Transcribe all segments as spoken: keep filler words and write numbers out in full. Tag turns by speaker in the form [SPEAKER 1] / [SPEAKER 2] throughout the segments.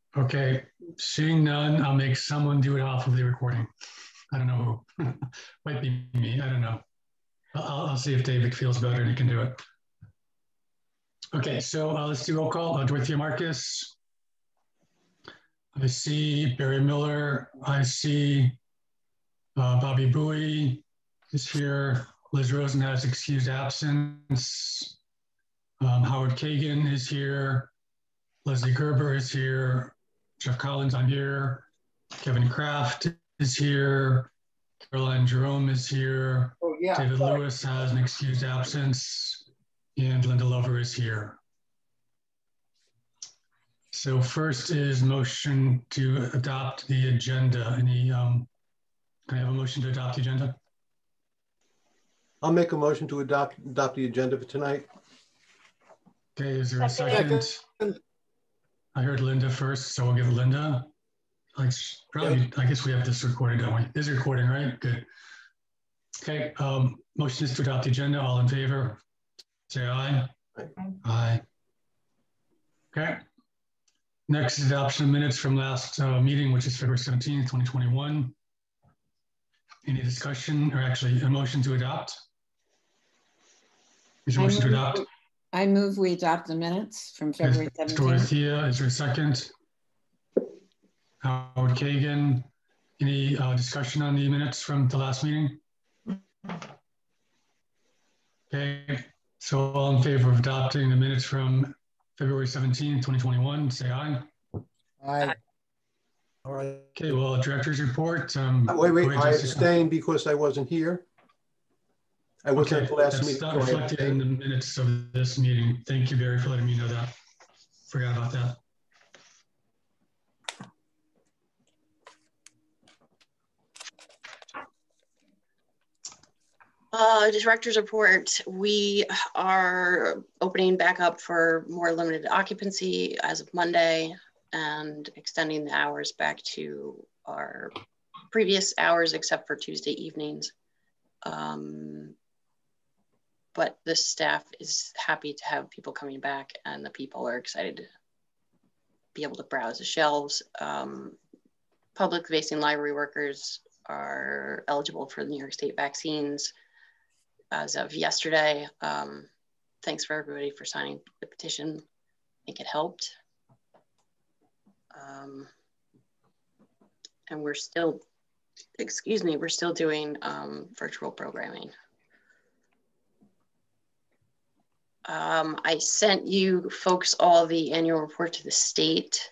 [SPEAKER 1] Okay, seeing none, I'll make someone do it off of the recording. I don't know who. Might be me. I don't know. I'll, I'll see if David feels better and he can do it. Okay, so uh, let's do roll call. Uh, Dorothea Marcus. I see Barry Miller. I see uh, Bobby Bowie is here. Liz Rosen has excused absence. Um, Howard Kagan is here. Leslie Gerber is here. Jeff Collins, I'm here. Kevin Kraft is here. Caroline Jerome is here.
[SPEAKER 2] Oh, yeah,
[SPEAKER 1] David
[SPEAKER 2] sorry.
[SPEAKER 1] Lewis has an excused absence. And Linda Lover is here. So first is motion to adopt the agenda. Any, um, can I have a motion to adopt the agenda?
[SPEAKER 3] I'll make a motion to adopt adopt the agenda for tonight.
[SPEAKER 1] Okay, is there a second?
[SPEAKER 3] Second.
[SPEAKER 1] I heard Linda first, so we'll give Linda. Like, probably, I guess we have this recorded, don't we? This is recording, right? Good. Okay, um, motion is to adopt the agenda. All in favor, say aye.
[SPEAKER 3] Aye.
[SPEAKER 1] Aye. Okay. Next is adoption of minutes from last uh, meeting, which is February seventeenth, twenty twenty-one. Any discussion, or actually a motion to adopt? Is there a motion to adopt?
[SPEAKER 4] I move we adopt the minutes from February seventeenth.
[SPEAKER 1] Dorothea, is there a second? Howard Kagan. Any uh, discussion on the minutes from the last meeting? Okay, so all in favor of adopting the minutes from February seventeenth, twenty twenty-one, say aye.
[SPEAKER 2] Aye.
[SPEAKER 3] All right.
[SPEAKER 1] Okay, well, director's report. Um,
[SPEAKER 3] Wait, wait,
[SPEAKER 1] ahead,
[SPEAKER 3] I
[SPEAKER 1] Jessica.
[SPEAKER 3] abstained because I wasn't here. I wasn't
[SPEAKER 1] Okay,
[SPEAKER 3] at the last
[SPEAKER 1] that's
[SPEAKER 3] meeting.
[SPEAKER 1] not
[SPEAKER 3] so I
[SPEAKER 1] reflected in
[SPEAKER 3] abstained.
[SPEAKER 1] the minutes of this meeting. Thank you, Barry, for letting me know that. Forgot about that.
[SPEAKER 5] Uh, director's report, we are opening back up for more limited occupancy as of Monday and extending the hours back to our previous hours except for Tuesday evenings. Um, but the staff is happy to have people coming back and the people are excited to be able to browse the shelves. Um, public facing library workers are eligible for the New York State vaccines as of yesterday. Um, thanks for everybody for signing the petition. I think it helped. Um, and we're still, excuse me, we're still doing um, virtual programming. Um, I sent you folks all the annual report to the state.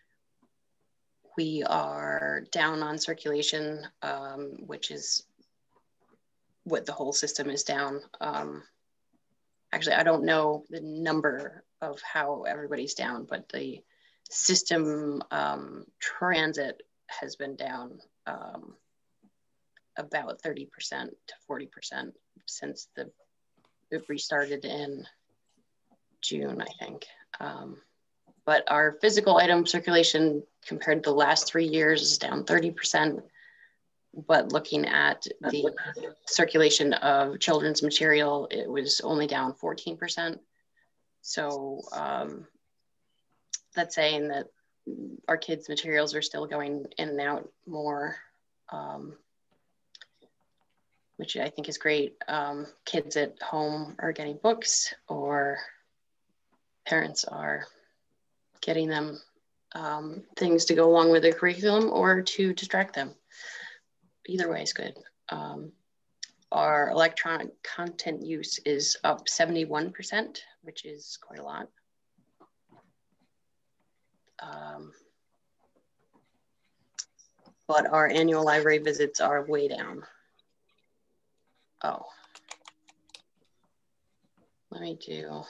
[SPEAKER 5] We are down on circulation, um, which is what the whole system is down. Um, actually, I don't know the number of how everybody's down, but the system um, transit has been down um, about thirty percent to forty percent since the it restarted in June, I think. Um, but our physical item circulation compared to the last three years is down thirty percent. But looking at the circulation of children's material, it was only down fourteen percent. So um, that's saying that our kids' materials are still going in and out more, um, which I think is great. Um, kids at home are getting books, or parents are getting them um, things to go along with their curriculum or to distract them. Either way is good. Um, our electronic content use is up seventy-one percent, which is quite a lot. Um, but our annual library visits are way down. Oh, let me do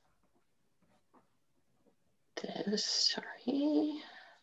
[SPEAKER 5] this, sorry.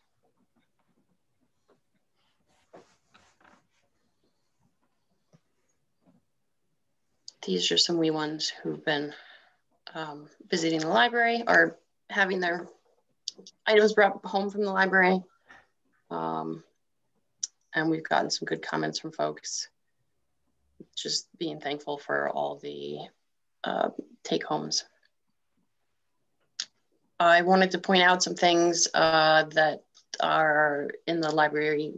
[SPEAKER 5] These are some wee ones who've been um, visiting the library or having their items brought home from the library. Um, and we've gotten some good comments from folks. Just being thankful for all the uh, take homes. I wanted to point out some things uh, that are in the library.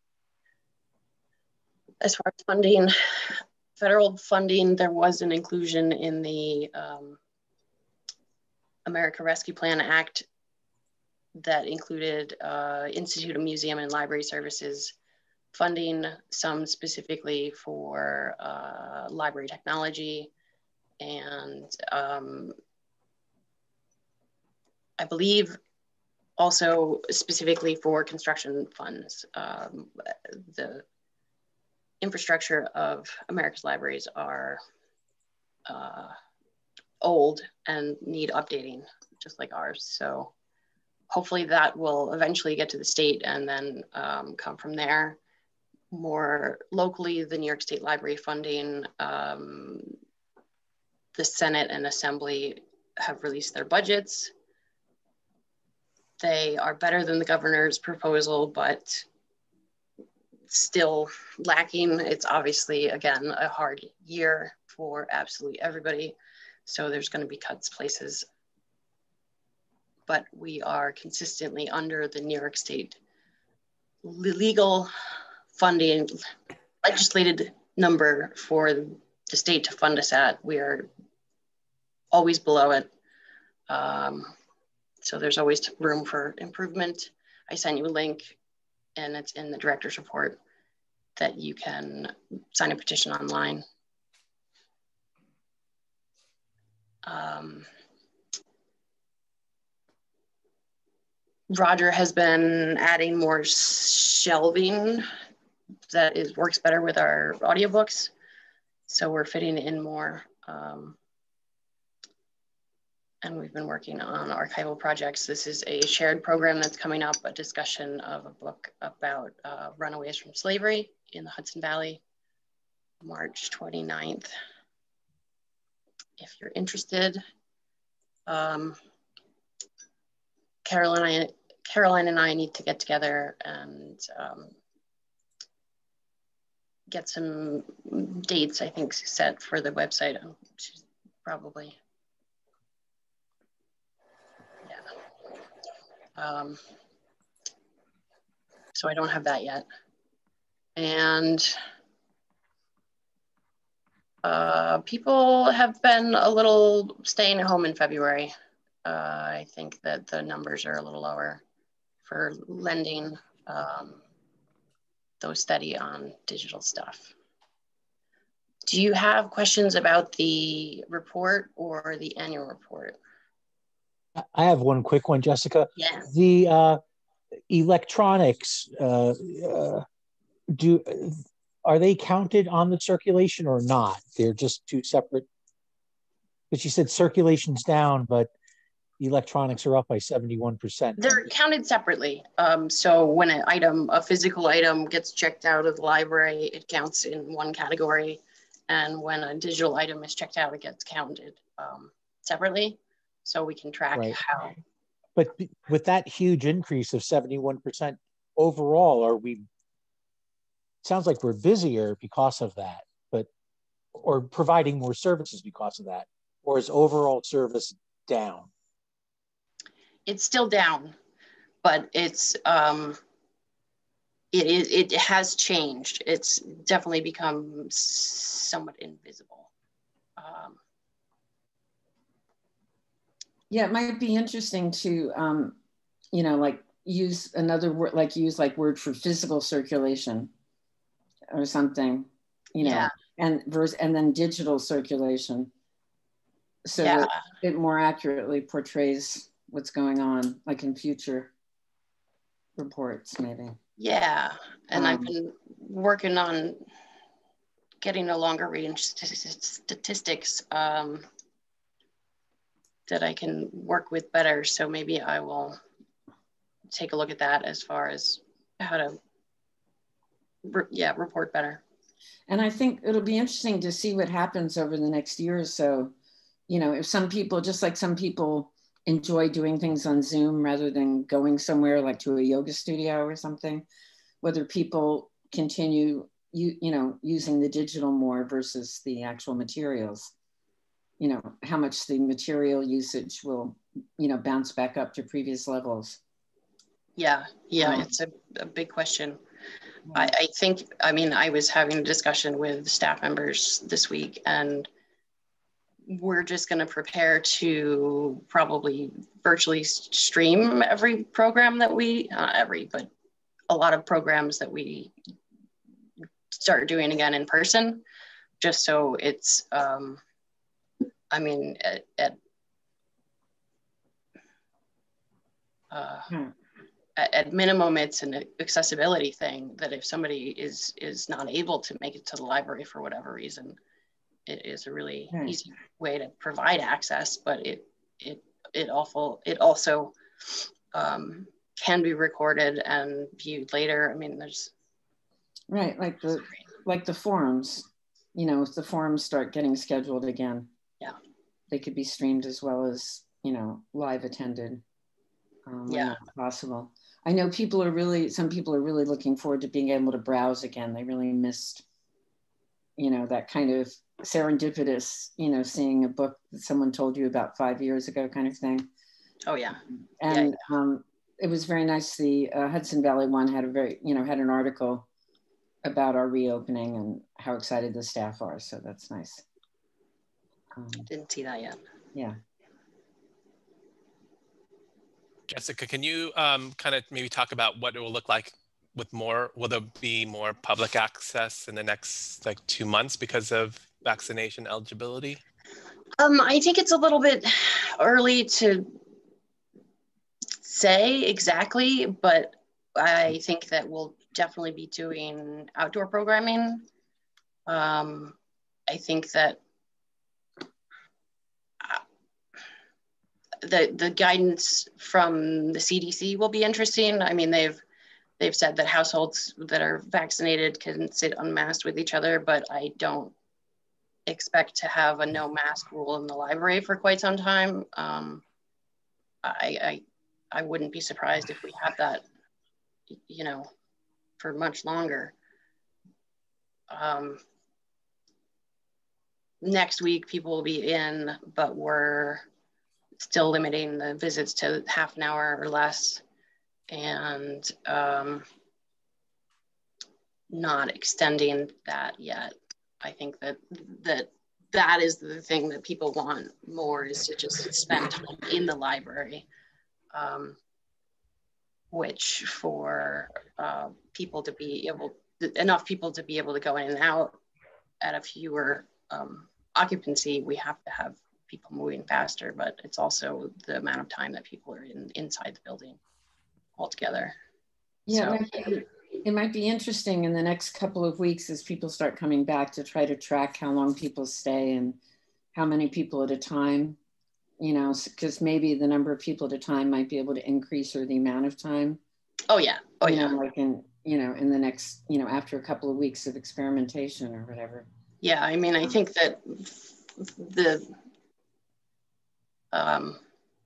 [SPEAKER 5] As far as funding, federal funding, there was an inclusion in the um, America Rescue Plan Act that included uh, Institute of Museum and Library Services funding, some specifically for uh, library technology, and um, I believe also specifically for construction funds. Um, the infrastructure of America's libraries are uh, old and need updating, just like ours. So hopefully that will eventually get to the state and then um, come from there. More locally, the New York State Library funding, um, the Senate and Assembly have released their budgets. They are better than the governor's proposal, but still lacking. It's obviously, again, a hard year for absolutely everybody. So there's going to be cuts places. But we are consistently under the New York State legal funding, legislated number for the state to fund us at. We are always below it. Um, so there's always room for improvement. I sent you a link, and it's in the director's report, that you can sign a petition online. Um, Roger has been adding more shelving that is works better with our audiobooks. So we're fitting in more. Um, and we've been working on archival projects. This is a shared program that's coming up, a discussion of a book about uh, runaways from slavery in the Hudson Valley, March twenty-ninth. If you're interested, um, Caroline, Caroline and I need to get together and um, get some dates, I think, set for the website. She's probably, yeah. Um, so I don't have that yet. And uh, people have been a little staying at home in February. Uh, I think that the numbers are a little lower for lending, um, though steady on digital stuff. Do you have questions about the report or the annual report?
[SPEAKER 2] I have one quick one, Jessica.
[SPEAKER 5] Yeah.
[SPEAKER 2] The uh, electronics, uh, uh, do are they counted on the circulation or not? They're just two separate. But you said circulation's down, but electronics are up by seventy-one percent.
[SPEAKER 5] They're counted separately. Um, so when an item, a physical item gets checked out of the library, it counts in one category. And when a digital item is checked out, it gets counted um, separately. So we can track
[SPEAKER 2] right.
[SPEAKER 5] how.
[SPEAKER 2] But with that huge increase of seventy-one percent overall, are we, sounds like we're busier because of that, but, or providing more services because of that, or is overall service down?
[SPEAKER 5] It's still down, but it's, um, it, it, it has changed. It's definitely become somewhat invisible. Um,
[SPEAKER 4] Yeah, it might be interesting to, um, you know, like use another word, like use like word for physical circulation or something, you know,
[SPEAKER 5] yeah.
[SPEAKER 4] and verse and then digital circulation, so
[SPEAKER 5] yeah.
[SPEAKER 4] that it more accurately portrays what's going on, like in future reports, maybe.
[SPEAKER 5] Yeah, and um, I've been working on getting a longer range statistics um, that I can work with better. So maybe I will take a look at that as far as how to, re yeah, report better.
[SPEAKER 4] And I think it'll be interesting to see what happens over the next year or so. You know, if some people, just like some people enjoy doing things on Zoom rather than going somewhere like to a yoga studio or something, whether people continue, you, you know, using the digital more versus the actual materials. You know, how much the material usage will, you know, bounce back up to previous levels.
[SPEAKER 5] Yeah, yeah,
[SPEAKER 4] Um,
[SPEAKER 5] it's a, a big question. I, I think, I mean, I was having a discussion with staff members this week, and we're just going to prepare to probably virtually stream every program that we, not every, but a lot of programs that we start doing again in person, just so it's, um, I mean, at, at, uh,
[SPEAKER 4] hmm.
[SPEAKER 5] at, at minimum, it's an accessibility thing that if somebody is, is not able to make it to the library for whatever reason, it is a really
[SPEAKER 4] Right.
[SPEAKER 5] easy way to provide access, but it, it, it awful, it also um, can be recorded and viewed later. I mean, there's
[SPEAKER 4] Right, like the like the forums, you know, if the forums start getting scheduled again,
[SPEAKER 5] yeah,
[SPEAKER 4] they could be streamed as well as, you know, live attended. Um,
[SPEAKER 5] yeah,
[SPEAKER 4] possible. I know people are really, some people are really looking forward to being able to browse again. They really missed, you know, that kind of serendipitous, you know, seeing a book that someone told you about five years ago kind of thing.
[SPEAKER 5] oh yeah.
[SPEAKER 4] And
[SPEAKER 5] yeah.
[SPEAKER 4] Um, it was very nice. The uh, Hudson Valley one had a very, you know, had an article about our reopening and how excited the staff are. So that's nice. Um,
[SPEAKER 5] Didn't see that yet.
[SPEAKER 4] Yeah.
[SPEAKER 6] Jessica, can you um, kind of maybe talk about what it will look like with more, will there be more public access in the next like two months because of vaccination eligibility?
[SPEAKER 5] Um, I think it's a little bit early to say exactly, but I think that we'll definitely be doing outdoor programming. Um, I think that the the guidance from the C D C will be interesting. I mean, they've they've said that households that are vaccinated can sit unmasked with each other, but I don't expect to have a no mask rule in the library for quite some time. Um, I, I I wouldn't be surprised if we have that, you know, for much longer. Um, next week, people will be in, but we're still limiting the visits to half an hour or less, and um, not extending that yet. I think that that that is the thing that people want more, is to just spend time in the library, um, which for uh, people to be able, enough people to be able to go in and out at a fewer um, occupancy, we have to have people moving faster, but it's also the amount of time that people are in inside the building altogether.
[SPEAKER 4] Yeah,
[SPEAKER 5] So,
[SPEAKER 4] it, might be, it might be interesting in the next couple of weeks as people start coming back to try to track how long people stay and how many people at a time, you know, because maybe the number of people at a time might be able to increase, or the amount of time.
[SPEAKER 5] Oh yeah, oh
[SPEAKER 4] you
[SPEAKER 5] yeah.
[SPEAKER 4] know, like in, you know, in the next, you know, after a couple of weeks of experimentation or whatever.
[SPEAKER 5] Yeah, I mean, I think that the um,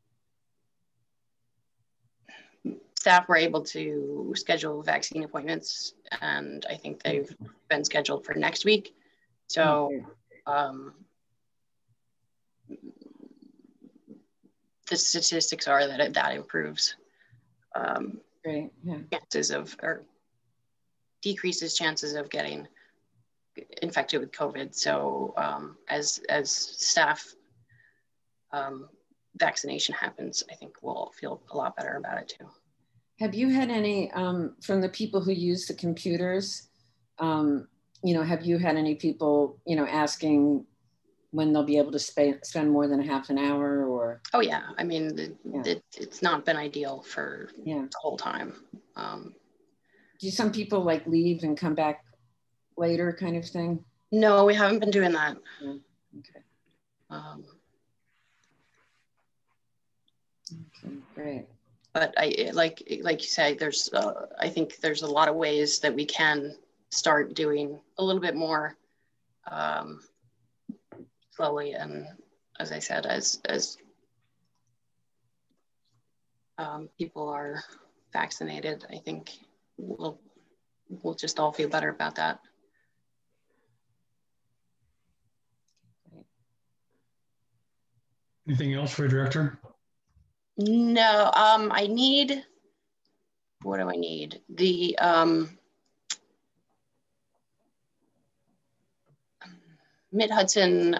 [SPEAKER 5] staff were able to schedule vaccine appointments, and I think they've been scheduled for next week. So um, the statistics are that it, that improves um,
[SPEAKER 4] Great. Yeah.
[SPEAKER 5] chances of, or decreases chances of getting infected with COVID. So um, as as staff um, vaccination happens, I think we'll feel a lot better about it too.
[SPEAKER 4] Have you had any, um, from the people who use the computers, um, you know, have you had any people, you know, asking when they'll be able to sp spend more than a half an hour or?
[SPEAKER 5] Oh yeah, I mean, the,
[SPEAKER 4] yeah.
[SPEAKER 5] it, it's not been ideal for
[SPEAKER 4] yeah.
[SPEAKER 5] the whole time. Um,
[SPEAKER 4] Do some people like leave and come back later kind of thing?
[SPEAKER 5] No, we haven't been doing that.
[SPEAKER 4] Yeah. Okay.
[SPEAKER 5] Um,
[SPEAKER 4] okay, great.
[SPEAKER 5] But I, like, like you say, there's, uh, I think there's a lot of ways that we can start doing a little bit more um, slowly. And as I said, as, as um, people are vaccinated, I think we'll, we'll just all feel better about that.
[SPEAKER 1] Anything else for a director?
[SPEAKER 5] No, um, I need what do I need? The um, Mid-Hudson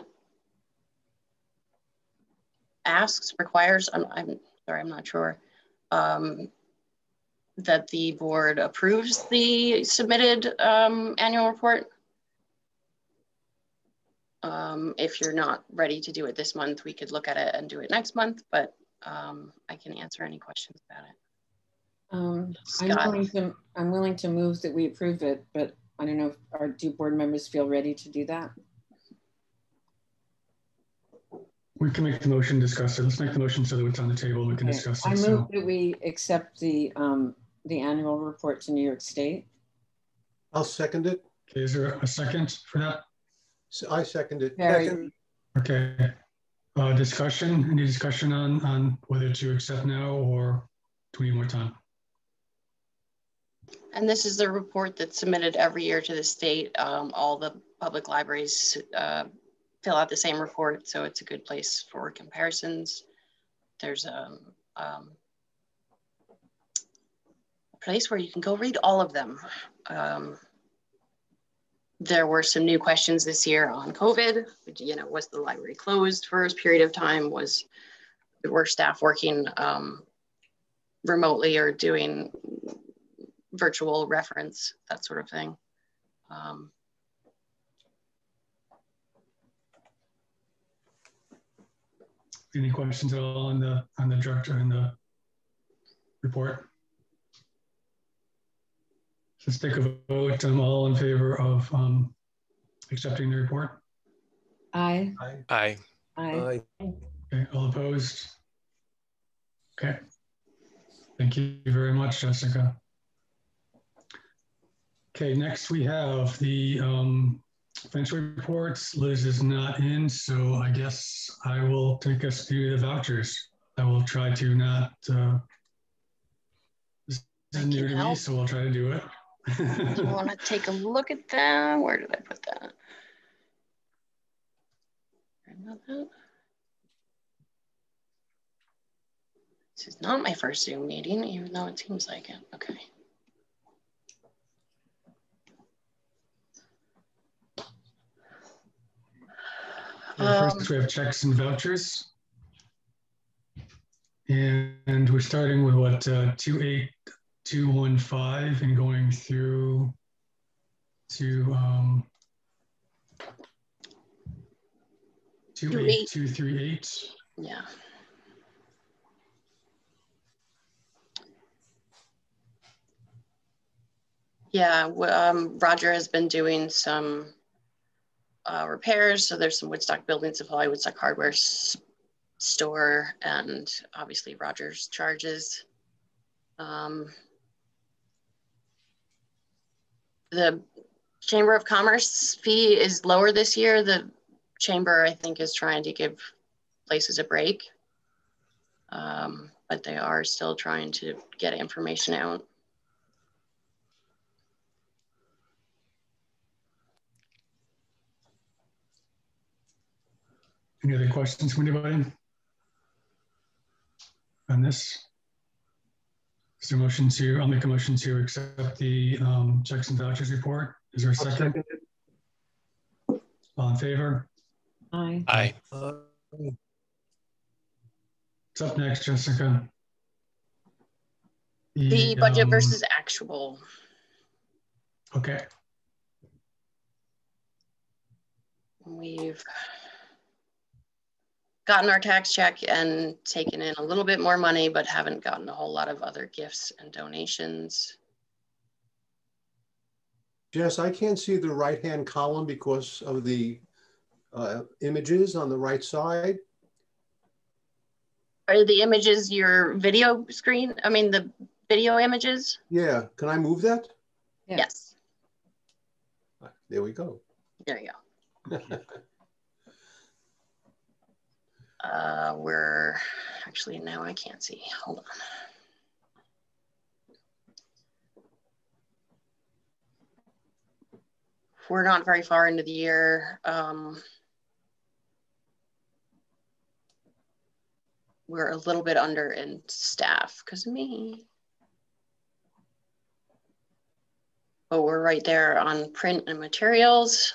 [SPEAKER 5] asks, requires, I'm, I'm sorry, I'm not sure, um, that the board approves the submitted um, annual report. Um, if you're not ready to do it this month, we could look at it and do it next month, but um, I can answer any questions about it.
[SPEAKER 4] Um, I'm
[SPEAKER 5] Scott.
[SPEAKER 4] willing to, I'm willing to move that we approve it, but I don't know if our do board members feel ready to do that.
[SPEAKER 1] We can make the motion, discuss it. Let's make the motion so that it's on the table. We can
[SPEAKER 4] Okay.
[SPEAKER 1] discuss
[SPEAKER 4] I
[SPEAKER 1] it.
[SPEAKER 4] move
[SPEAKER 1] So
[SPEAKER 4] that we accept the um, the annual report to New York State.
[SPEAKER 3] I'll second it.
[SPEAKER 1] okay, is there a second for that?
[SPEAKER 3] So I second it.
[SPEAKER 4] Very
[SPEAKER 3] Second.
[SPEAKER 1] Okay. Uh, discussion, any discussion on, on whether to accept now or do we need more time?
[SPEAKER 5] And this is the report that's submitted every year to the state. Um, all the public libraries uh, fill out the same report, so it's a good place for comparisons. There's a, um, a place where you can go read all of them. Um, there were some new questions this year on COVID. You know, was the library closed for a period of time? Was were staff working um, remotely or doing virtual reference, that sort of thing. Um,
[SPEAKER 1] Any questions at all on the on the director in the report? Let's take a vote. I'm all in favor of um, accepting the report.
[SPEAKER 4] Aye.
[SPEAKER 3] Aye.
[SPEAKER 6] Aye.
[SPEAKER 4] Aye.
[SPEAKER 1] Okay, all opposed? Okay. Thank you very much, Jessica. Okay, next we have the um, financial reports. Liz is not in, so I guess I will take us through the vouchers. I will try to not uh, this is new to me, so I'll try to do it.
[SPEAKER 5] you want to take a look at that? Where did I put that? About that? This is not my first Zoom meeting, even though it seems like it. Okay.
[SPEAKER 1] Yeah, first
[SPEAKER 5] Um,
[SPEAKER 1] we have checks and vouchers. And, and we're starting with what, uh, two eight two one five and going through to um, two eight two three eight.
[SPEAKER 5] Yeah. Yeah, um, Roger has been doing some uh, repairs. So there's some Woodstock Building Supply, Woodstock Hardware s store, and obviously Roger's charges. Um, the Chamber of Commerce fee is lower this year. The Chamber, I think, is trying to give places a break, um, but they are still trying to get information out.
[SPEAKER 1] Any other questions from anybody on this? Is there a motion to, I'll make a motion to accept the um, checks and vouchers report. Is there a second?
[SPEAKER 3] second it.
[SPEAKER 1] All in favor?
[SPEAKER 4] Aye.
[SPEAKER 6] Aye.
[SPEAKER 3] Uh,
[SPEAKER 1] What's up next, Jessica?
[SPEAKER 5] The budget
[SPEAKER 1] um,
[SPEAKER 5] versus actual.
[SPEAKER 1] Okay.
[SPEAKER 5] We've gotten our tax check and taken in a little bit more money, but haven't gotten a whole lot of other gifts and donations.
[SPEAKER 3] Jess, I can't see the right-hand column because of the uh, images on the right side.
[SPEAKER 5] Are the images your video screen? I mean, the video images?
[SPEAKER 3] Yeah, can I move that?
[SPEAKER 4] Yeah.
[SPEAKER 5] Yes.
[SPEAKER 3] There we go.
[SPEAKER 5] There you go. Uh, we're actually, now I can't see. Hold on. We're not very far into the year. Um, we're a little bit under in staff because of me. but we're right there on print and materials.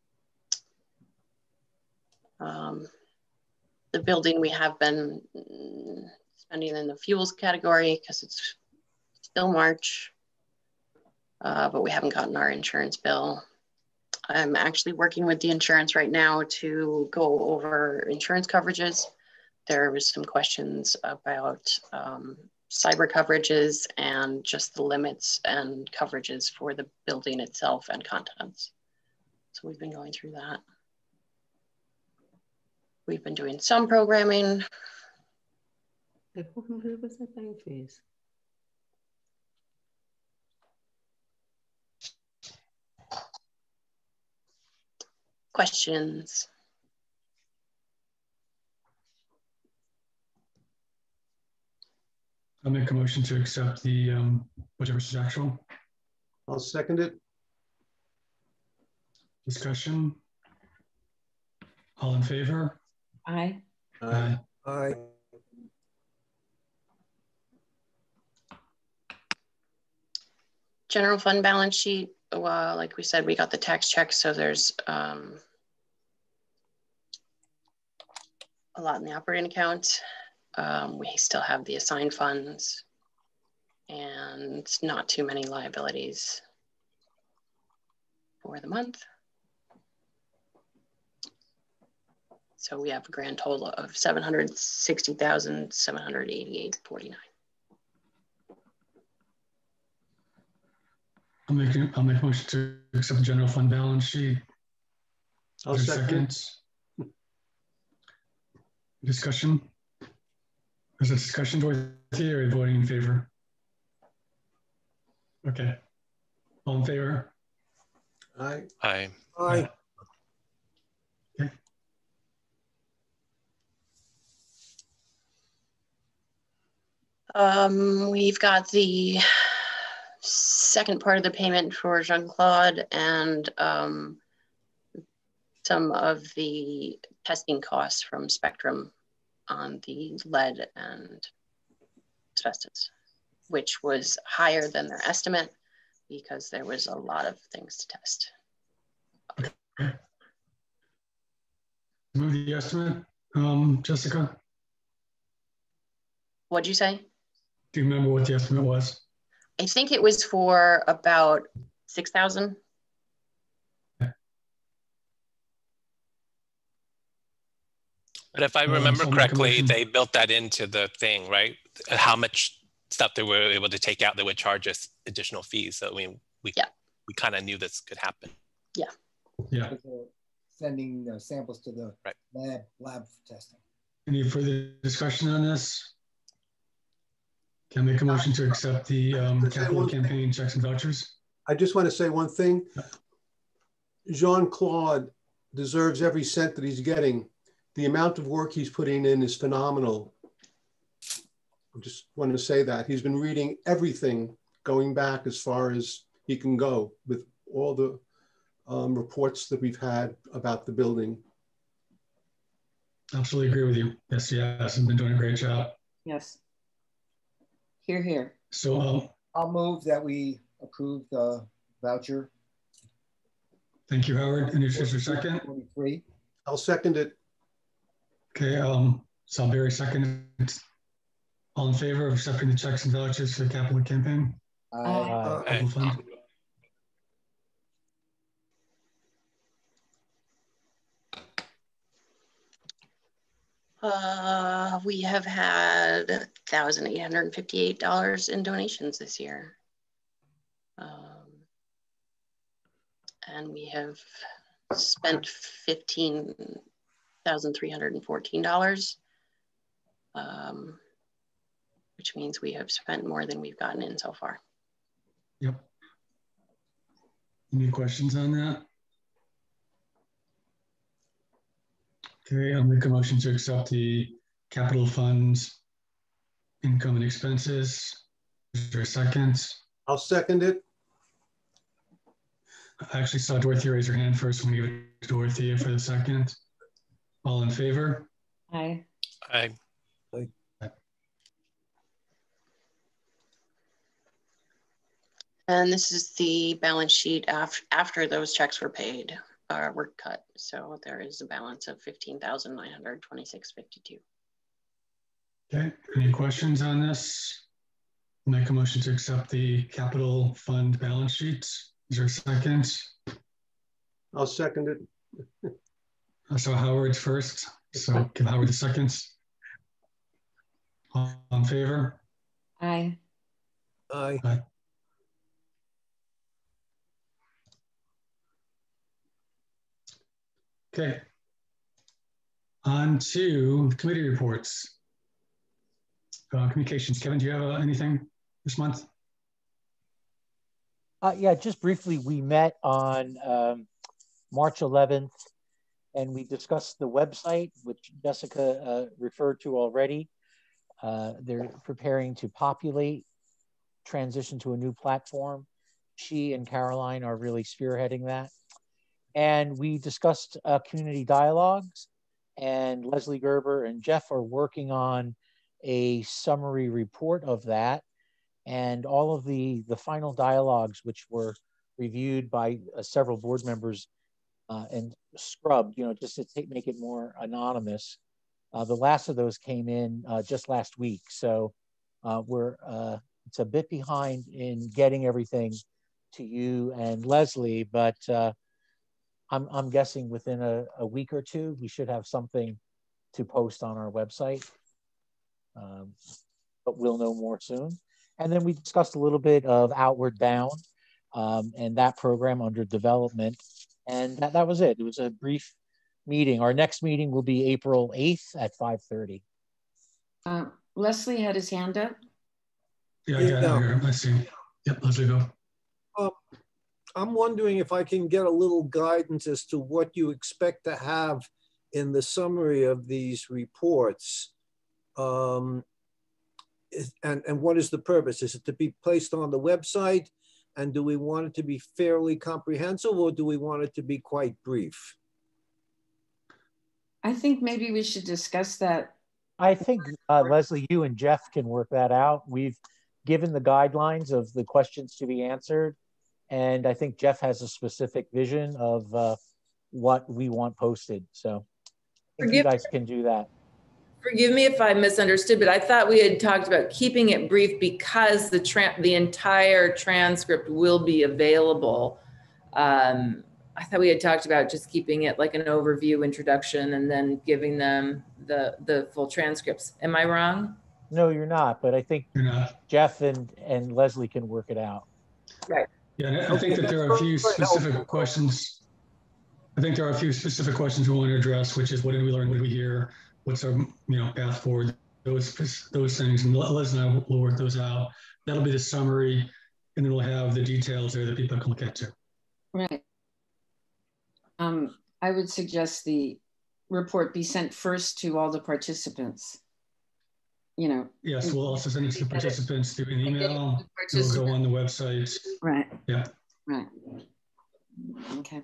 [SPEAKER 5] Um, the building we have been spending in the fuels category because it's still March, uh, but we haven't gotten our insurance bill. I'm actually working with the insurance right now to go over insurance coverages. There was some questions about um, cyber coverages and just the limits and coverages for the building itself and contents. So we've been going through that. We've been doing some programming.
[SPEAKER 7] Fees.
[SPEAKER 5] Questions?
[SPEAKER 1] I'll make a motion to accept the um, budget versus actual.
[SPEAKER 3] I'll second it.
[SPEAKER 1] Discussion. All in favor?
[SPEAKER 7] Aye.
[SPEAKER 1] Aye.
[SPEAKER 3] Aye.
[SPEAKER 5] General fund balance sheet. Well, like we said, we got the tax check, so there's um, a lot in the operating account. Um, we still have the assigned funds and not too many liabilities for the month. So we have a grand total of seven hundred sixty thousand, seven hundred eighty-eight forty-nine.
[SPEAKER 1] I'll make, I'll make a motion to accept the general fund balance sheet.
[SPEAKER 3] I'll second.
[SPEAKER 1] Discussion. Is it discussion, Dorothy, or are you voting in favor? Okay. All in favor?
[SPEAKER 3] Aye.
[SPEAKER 6] Aye.
[SPEAKER 3] Aye.
[SPEAKER 1] Okay.
[SPEAKER 5] Um, we've got the second part of the payment for Jean-Claude and um, some of the testing costs from Spectrum on the lead and asbestos, which was higher than their estimate because there was a lot of things to test.
[SPEAKER 1] Okay. Move the estimate, um, Jessica.
[SPEAKER 5] What'd you say?
[SPEAKER 1] Do you remember what the estimate was?
[SPEAKER 5] I think it was for about six thousand.
[SPEAKER 6] But if I remember um, correctly, they built that into the thing, right? How much stuff they were able to take out, they would charge us additional fees. So I mean, we yeah. we kind of knew this could happen.
[SPEAKER 5] Yeah.
[SPEAKER 1] Yeah.
[SPEAKER 8] Sending uh, samples to the
[SPEAKER 6] right.
[SPEAKER 8] lab lab for testing.
[SPEAKER 1] Any further discussion on this? Can I make a motion to accept the um, capital campaign checks and vouchers?
[SPEAKER 3] I just want to say one thing. Jean-Claude deserves every cent that he's getting. The amount of work he's putting in is phenomenal. I just want to say that. He's been reading everything going back as far as he can go with all the um, reports that we've had about the building.
[SPEAKER 1] Absolutely agree with you. Yes, yes, he's been doing a great job.
[SPEAKER 7] Yes. Here, here.
[SPEAKER 1] So um,
[SPEAKER 8] I'll move that we approve the voucher.
[SPEAKER 1] Thank you, Howard. And is there a second?
[SPEAKER 8] twenty-three.
[SPEAKER 3] I'll second it.
[SPEAKER 1] Okay, um, Salisbury second. All in favor of accepting the checks and vouchers for the capital campaign?
[SPEAKER 8] Aye.
[SPEAKER 1] Uh, Aye. Fund?
[SPEAKER 5] Uh, we have had one thousand eight hundred fifty-eight dollars in donations this year. Um, and we have spent fifteen thousand three hundred fourteen dollars, um, which means we have spent more than we've gotten in so far.
[SPEAKER 1] Yep. Any questions on that? Okay, I'll make a motion to accept the capital funds, income and expenses. Is there a second?
[SPEAKER 3] I'll second it.
[SPEAKER 1] I actually saw Dorothy raise her hand first. I'm gonna give it to Dorothea for the second. All in favor?
[SPEAKER 7] Aye.
[SPEAKER 6] Aye.
[SPEAKER 5] And this is the balance sheet after, after those checks were paid, uh, were cut. So there is a balance of fifteen thousand nine hundred twenty-six fifty-two.
[SPEAKER 1] Okay, any questions on this? Make a motion to accept the capital fund balance sheets. Is there a second?
[SPEAKER 3] I'll second it.
[SPEAKER 1] So Howard's first, so give Howard the seconds. All in favor?
[SPEAKER 7] Aye.
[SPEAKER 9] Aye.
[SPEAKER 1] Aye. Okay. On to committee reports. Uh, communications. Kevin, do you have uh, anything this month?
[SPEAKER 2] Uh, yeah, just briefly, we met on um, March eleventh, and we discussed the website, which Jessica uh, referred to already. Uh, they're preparing to populate, transition to a new platform. She and Caroline are really spearheading that. And we discussed uh, community dialogues, and Leslie Gerber and Jeff are working on a summary report of that. And all of the, the final dialogues, which were reviewed by uh, several board members uh, and scrubbed, you know, just to take, make it more anonymous. Uh, the last of those came in uh, just last week. So uh, we're, uh, it's a bit behind in getting everything to you and Leslie, but uh, I'm, I'm guessing within a, a week or two, we should have something to post on our website, um, but we'll know more soon. And then we discussed a little bit of Outward Bound um, and that program under development. And that, that was it. It was a brief meeting. Our next meeting will be April eighth at five thirty.
[SPEAKER 4] Uh, Leslie had his hand up.
[SPEAKER 1] Yeah, I got
[SPEAKER 9] Yeah.
[SPEAKER 1] it here. Let's see. Yep, Leslie, go.
[SPEAKER 9] Uh, I'm wondering if I can get a little guidance as to what you expect to have in the summary of these reports. Um, is- and, and what is the purpose? Is it to be placed on the website? And do we want it to be fairly comprehensive, or do we want it to be quite brief?
[SPEAKER 4] I think maybe we should discuss that.
[SPEAKER 2] I think, uh, Leslie, you and Jeff can work that out. We've given the guidelines of the questions to be answered. And I think Jeff has a specific vision of uh, what we want posted. So I think you guys can do that.
[SPEAKER 10] Forgive me if I misunderstood, but I thought we had talked about keeping it brief because the tra- the entire transcript will be available. Um, I thought we had talked about just keeping it like an overview introduction and then giving them the, the full transcripts. Am I wrong?
[SPEAKER 2] No, you're not, but I think
[SPEAKER 1] You're not.
[SPEAKER 2] Jeff and, and Leslie can work it out.
[SPEAKER 10] Right.
[SPEAKER 1] Yeah, and I think that there are a few specific questions. I think there are a few specific questions we want to address, which is what did we learn, what did we hear, what's our you know path forward, those those things, and Leslie and I will work those out. That'll be the summary, and then we'll have the details there that people can look at too.
[SPEAKER 4] Right. Um, I would suggest the report be sent first to all the participants. You know.
[SPEAKER 1] Yes, we'll also send it to the participants through an email. It'll go on the website.
[SPEAKER 4] Right.
[SPEAKER 1] Yeah.
[SPEAKER 4] Right. Okay.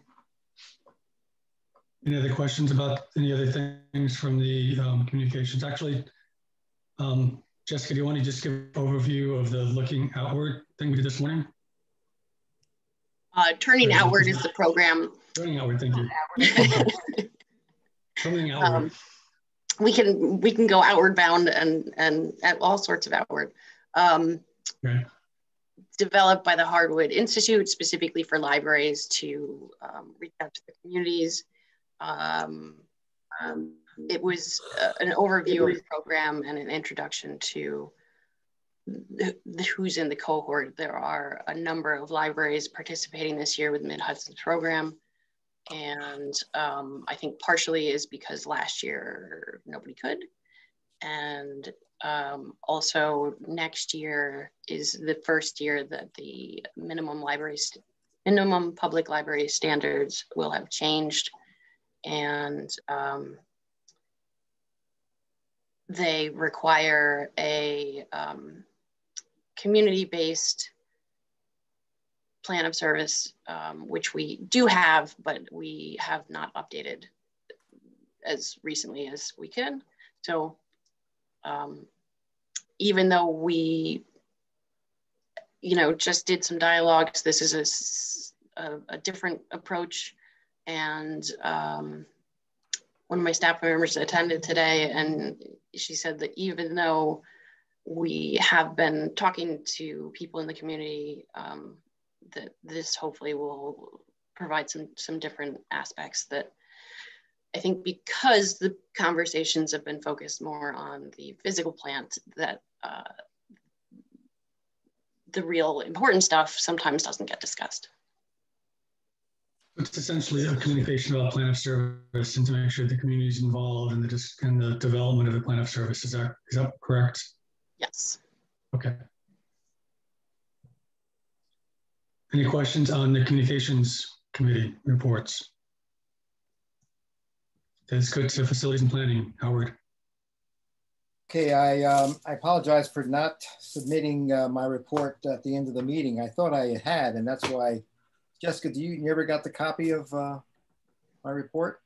[SPEAKER 1] Any other questions about any other things from the um, communications? Actually, um, Jessica, do you want to just give an overview of the looking outward thing we did this morning?
[SPEAKER 5] Uh, Turning Outward is the program.
[SPEAKER 1] Turning Outward, thank you. Turning Outward.
[SPEAKER 5] Um, we can we can go outward bound and and at all sorts of outward. Um,
[SPEAKER 1] okay.
[SPEAKER 5] Developed by the Hardwood Institute specifically for libraries to um, reach out to the communities. Um, um, it was uh, an overview of the program and an introduction to the, the who's in the cohort. There are a number of libraries participating this year with Mid-Hudson's program. And um, I think partially is because last year nobody could. And um, also next year is the first year that the minimum library, minimum public library standards will have changed. And um, they require a um, community-based plan of service, um, which we do have, but we have not updated as recently as we can. So um, even though we, you know, just did some dialogues. This is a, a, a different approach. And um, one of my staff members attended today, and she said that even though we have been talking to people in the community, um, that this hopefully will provide some, some different aspects that I think, because the conversations have been focused more on the physical plant, that uh, the real important stuff sometimes doesn't get discussed.
[SPEAKER 1] It's essentially a communication about plan of service and to make sure the community is involved in the, in the development of the plan of service. Is that, is that correct?
[SPEAKER 5] Yes.
[SPEAKER 1] Okay. Any questions on the communications committee reports? Let's go to facilities and planning. Howard.
[SPEAKER 8] Okay, I, um, I apologize for not submitting uh, my report at the end of the meeting. I thought I had, and that's why. Jessica, do you, you ever got the copy of uh, my report?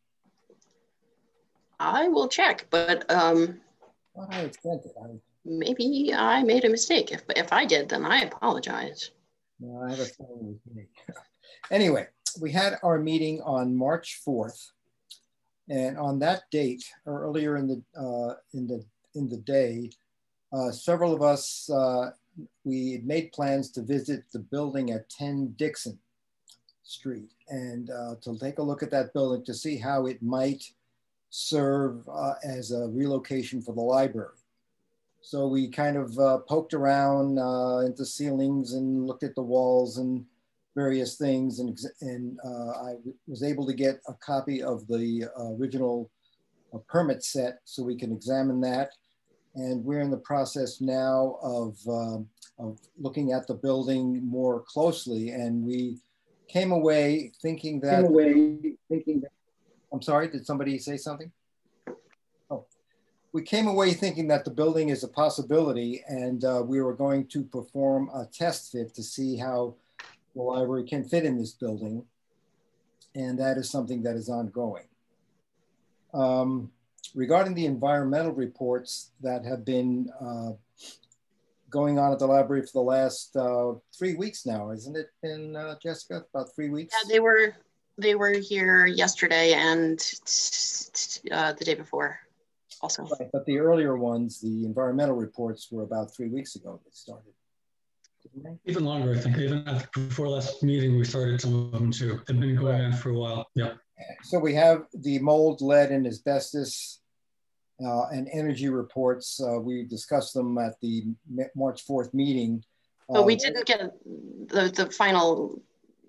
[SPEAKER 5] I will check, but um,
[SPEAKER 8] well, I had sent it. I,
[SPEAKER 5] maybe I made a mistake. If, if I did, then I apologize.
[SPEAKER 8] No, I have a phone with me. Anyway, we had our meeting on March fourth. And on that date, or earlier in the uh, in the in the day, uh, several of us uh, we made plans to visit the building at ten Dixon Street and uh, to take a look at that building to see how it might serve uh, as a relocation for the library. So we kind of uh, poked around uh, into ceilings and looked at the walls and various things, and, and uh, I was able to get a copy of the uh, original uh, permit set so we can examine that. And we're in the process now of, uh, of looking at the building more closely. And we came away thinking that, came away thinking that, I'm sorry, did somebody say something? Oh, we came away thinking that the building is a possibility, and uh, we were going to perform a test fit to see how the library can fit in this building, and that is something that is ongoing. Um, regarding the environmental reports that have been uh, going on at the library for the last uh, three weeks now, isn't it been, uh, Jessica, about three weeks?
[SPEAKER 5] Yeah, they were they were here yesterday and uh, the day before also.
[SPEAKER 8] Right, but the earlier ones, the environmental reports, were about three weeks ago that started.
[SPEAKER 1] Even longer, I think. Even before last meeting, we started some of them too. They've been going on for a while. Yeah.
[SPEAKER 8] So we have the mold, lead, and asbestos uh, and energy reports. Uh, we discussed them at the March fourth meeting.
[SPEAKER 5] But we
[SPEAKER 8] uh,
[SPEAKER 5] didn't get the, the final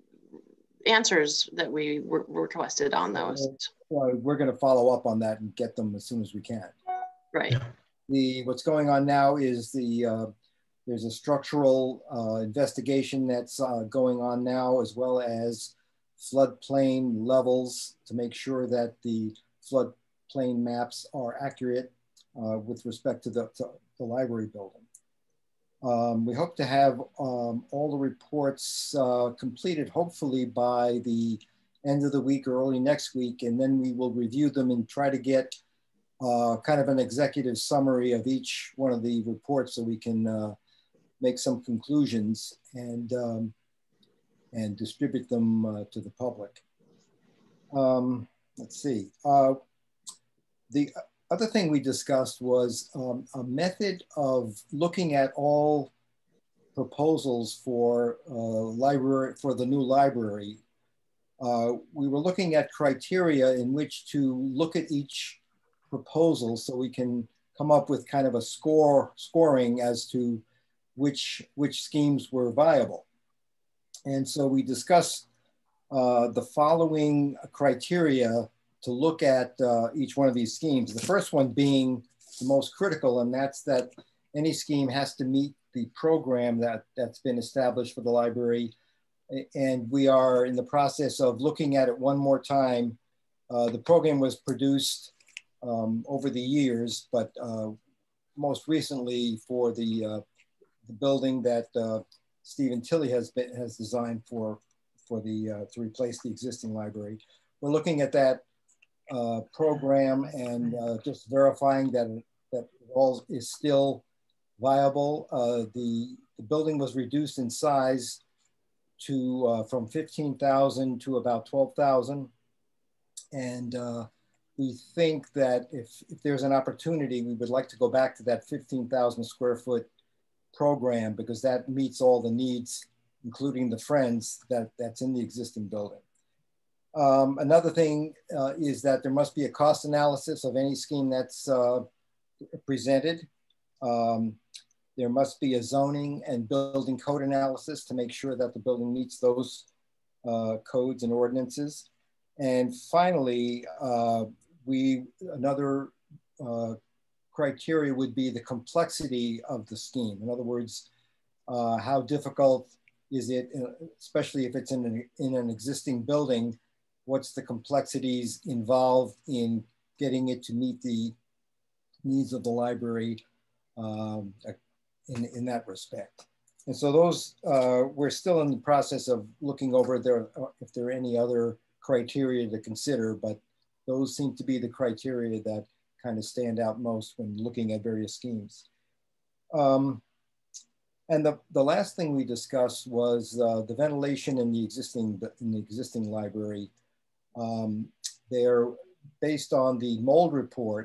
[SPEAKER 5] answers that we were requested on those.
[SPEAKER 8] Well, we're going to follow up on that and get them as soon as we can.
[SPEAKER 5] Right.
[SPEAKER 8] The what's going on now is the uh, there's a structural uh, investigation that's uh, going on now, as well as floodplain levels to make sure that the floodplain maps are accurate uh, with respect to the, to the library building. Um, we hope to have um, all the reports uh, completed, hopefully by the end of the week or early next week, and then we will review them and try to get uh, kind of an executive summary of each one of the reports so we can uh, make some conclusions and um, and distribute them uh, to the public. Um, let's see. Uh, the other thing we discussed was um, a method of looking at all proposals for uh, library for the new library. Uh, we were looking at criteria in which to look at each proposal so we can come up with kind of a score scoring as to which, which schemes were viable. And so we discussed uh, the following criteria to look at uh, each one of these schemes. The first one being the most critical, and that's that any scheme has to meet the program that, that's been established for the library. And we are in the process of looking at it one more time. Uh, the program was produced um, over the years, but uh, most recently for the, uh, the building that uh, Stephen Tilley has been, has designed for, for the, uh, to replace the existing library. We're looking at that uh, program and uh, just verifying that, that it all is still viable. Uh, the, the building was reduced in size to uh, from fifteen thousand to about twelve thousand. And uh, we think that if, if there's an opportunity, we would like to go back to that fifteen thousand square foot program, because that meets all the needs, including the Friends that, that's in the existing building. Um, another thing uh, is that there must be a cost analysis of any scheme that's uh, presented. Um, there must be a zoning and building code analysis to make sure that the building meets those uh, codes and ordinances. And finally, uh, we another uh, criteria would be the complexity of the scheme. In other words, uh, how difficult is it, especially if it's in an, in an existing building, what's the complexities involved in getting it to meet the needs of the library um, in, in that respect. And so those, uh, we're still in the process of looking over there if there are any other criteria to consider, but those seem to be the criteria that kind of stand out most when looking at various schemes. Um, and the, the last thing we discussed was uh, the ventilation in the existing, in the existing library. Um, they're based on the mold report.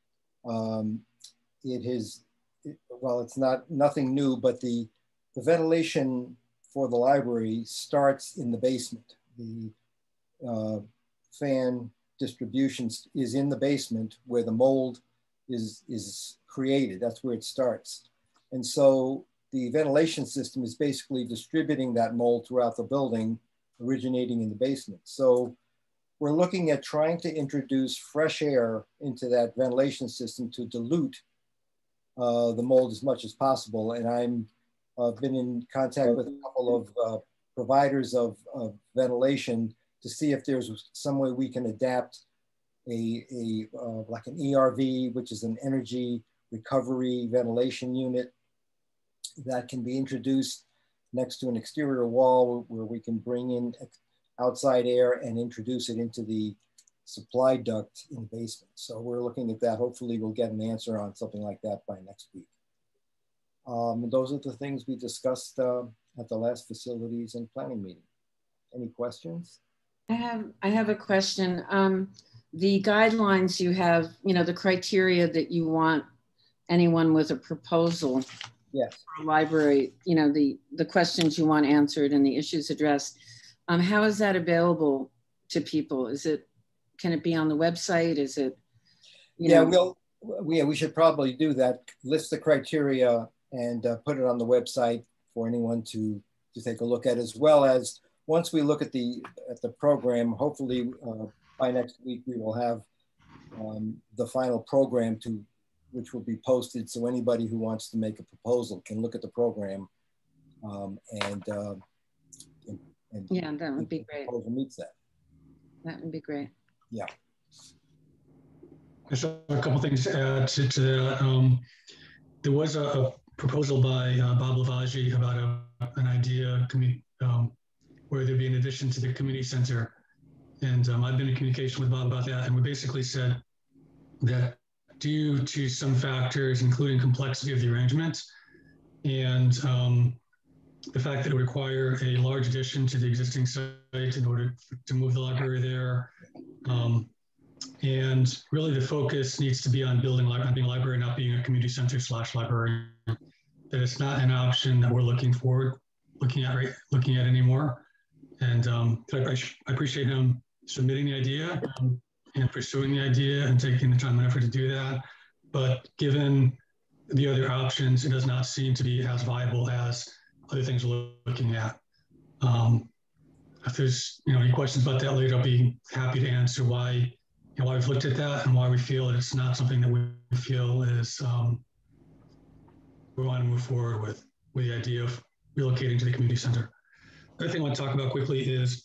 [SPEAKER 8] Um, it is, it, well, it's not nothing new, but the, the ventilation for the library starts in the basement. The uh, fan distribution is in the basement where the mold is, is created. That's where it starts. And so the ventilation system is basically distributing that mold throughout the building, originating in the basement. So we're looking at trying to introduce fresh air into that ventilation system to dilute uh, the mold as much as possible. And I'm uh, been in contact with a couple of uh, providers of, of ventilation to see if there's some way we can adapt a, a uh, like an E R V, which is an energy recovery ventilation unit that can be introduced next to an exterior wall where we can bring in outside air and introduce it into the supply duct in the basement. So we're looking at that. Hopefully we'll get an answer on something like that by next week. Um, and those are the things we discussed uh, at the last facilities and planning meeting. Any questions?
[SPEAKER 4] I have, I have a question. Um, the guidelines you have, you know, the criteria that you want anyone with a proposal
[SPEAKER 8] yes.
[SPEAKER 4] for a library, you know, the, the questions you want answered and the issues addressed. Um, how is that available to people? Is it, can it be on the website? Is it, you
[SPEAKER 8] yeah,
[SPEAKER 4] know?
[SPEAKER 8] we'll, yeah, we should probably do that. List the criteria and uh, put it on the website for anyone to, to take a look at, as well as once we look at the, at the program, hopefully uh, by next week, we will have um, the final program to, which will be posted. So anybody who wants to make a proposal can look at the program um, and, uh, and, and
[SPEAKER 4] yeah, that would be great.
[SPEAKER 8] Proposal meets that.
[SPEAKER 4] That would be great.
[SPEAKER 8] Yeah.
[SPEAKER 1] There's a couple things to add to, to that. Um, there was a, a proposal by uh, Bob Lavaggi about a, an idea um, where there'd be an addition to the community center. And um, I've been in communication with Bob about that. And we basically said that due to some factors, including complexity of the arrangement and um, the fact that it would require a large addition to the existing site in order to move the library there. Um, and really the focus needs to be on building on being a library, not being a community center slash library. That it's not an option that we're looking forward, looking at, right, looking at anymore. And um, I, I appreciate him submitting the idea um, and pursuing the idea and taking the time and effort to do that. But given the other options, it does not seem to be as viable as other things we're looking at. Um, if there's you know any questions about that later, I'll be happy to answer why you know, why we've looked at that and why we feel that it's not something that we feel is um, we want to move forward with with the idea of relocating to the community center. The other thing I want to talk about quickly is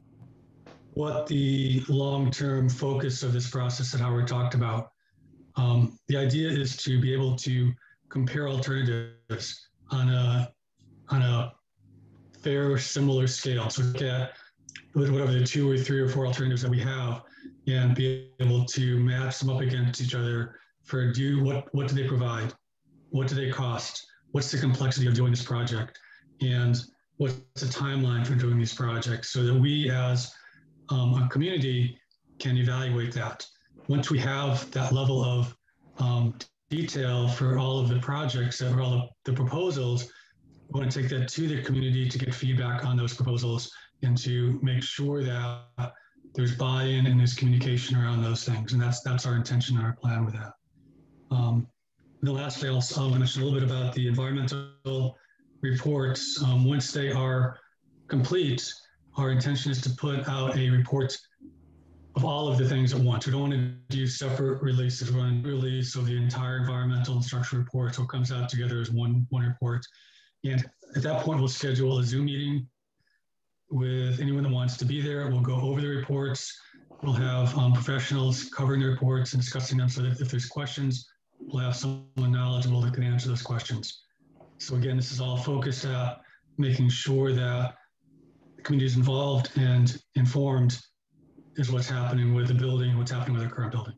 [SPEAKER 1] what the long-term focus of this process that Howard talked about. Um, the idea is to be able to compare alternatives on a on a fair, similar scale. So look at whatever the two or three or four alternatives that we have and be able to match them up against each other for do what, what do they provide? what do they cost? What's the complexity of doing this project? And what's the timeline for doing these projects, so that we as um, a community can evaluate that. Once we have that level of um, detail for all of the projects, for all of the proposals, we want to take that to the community to get feedback on those proposals and to make sure that there's buy-in and there's communication around those things. And that's that's our intention and our plan with that. Um, and then lastly, I'll, I'll mention a little bit about the environmental reports. Um, once they are complete, our intention is to put out a report of all of the things at once. We don't want to do separate releases. We want to release of the entire environmental and structural report, so it comes out together as one, one report. And at that point, we'll schedule a Zoom meeting with anyone that wants to be there. We'll go over the reports. We'll have um, professionals covering the reports and discussing them, so that if there's questions, we'll have someone knowledgeable that can answer those questions. So again, this is all focused at making sure that the community is involved and informed is what's happening with the building and what's happening with our current building.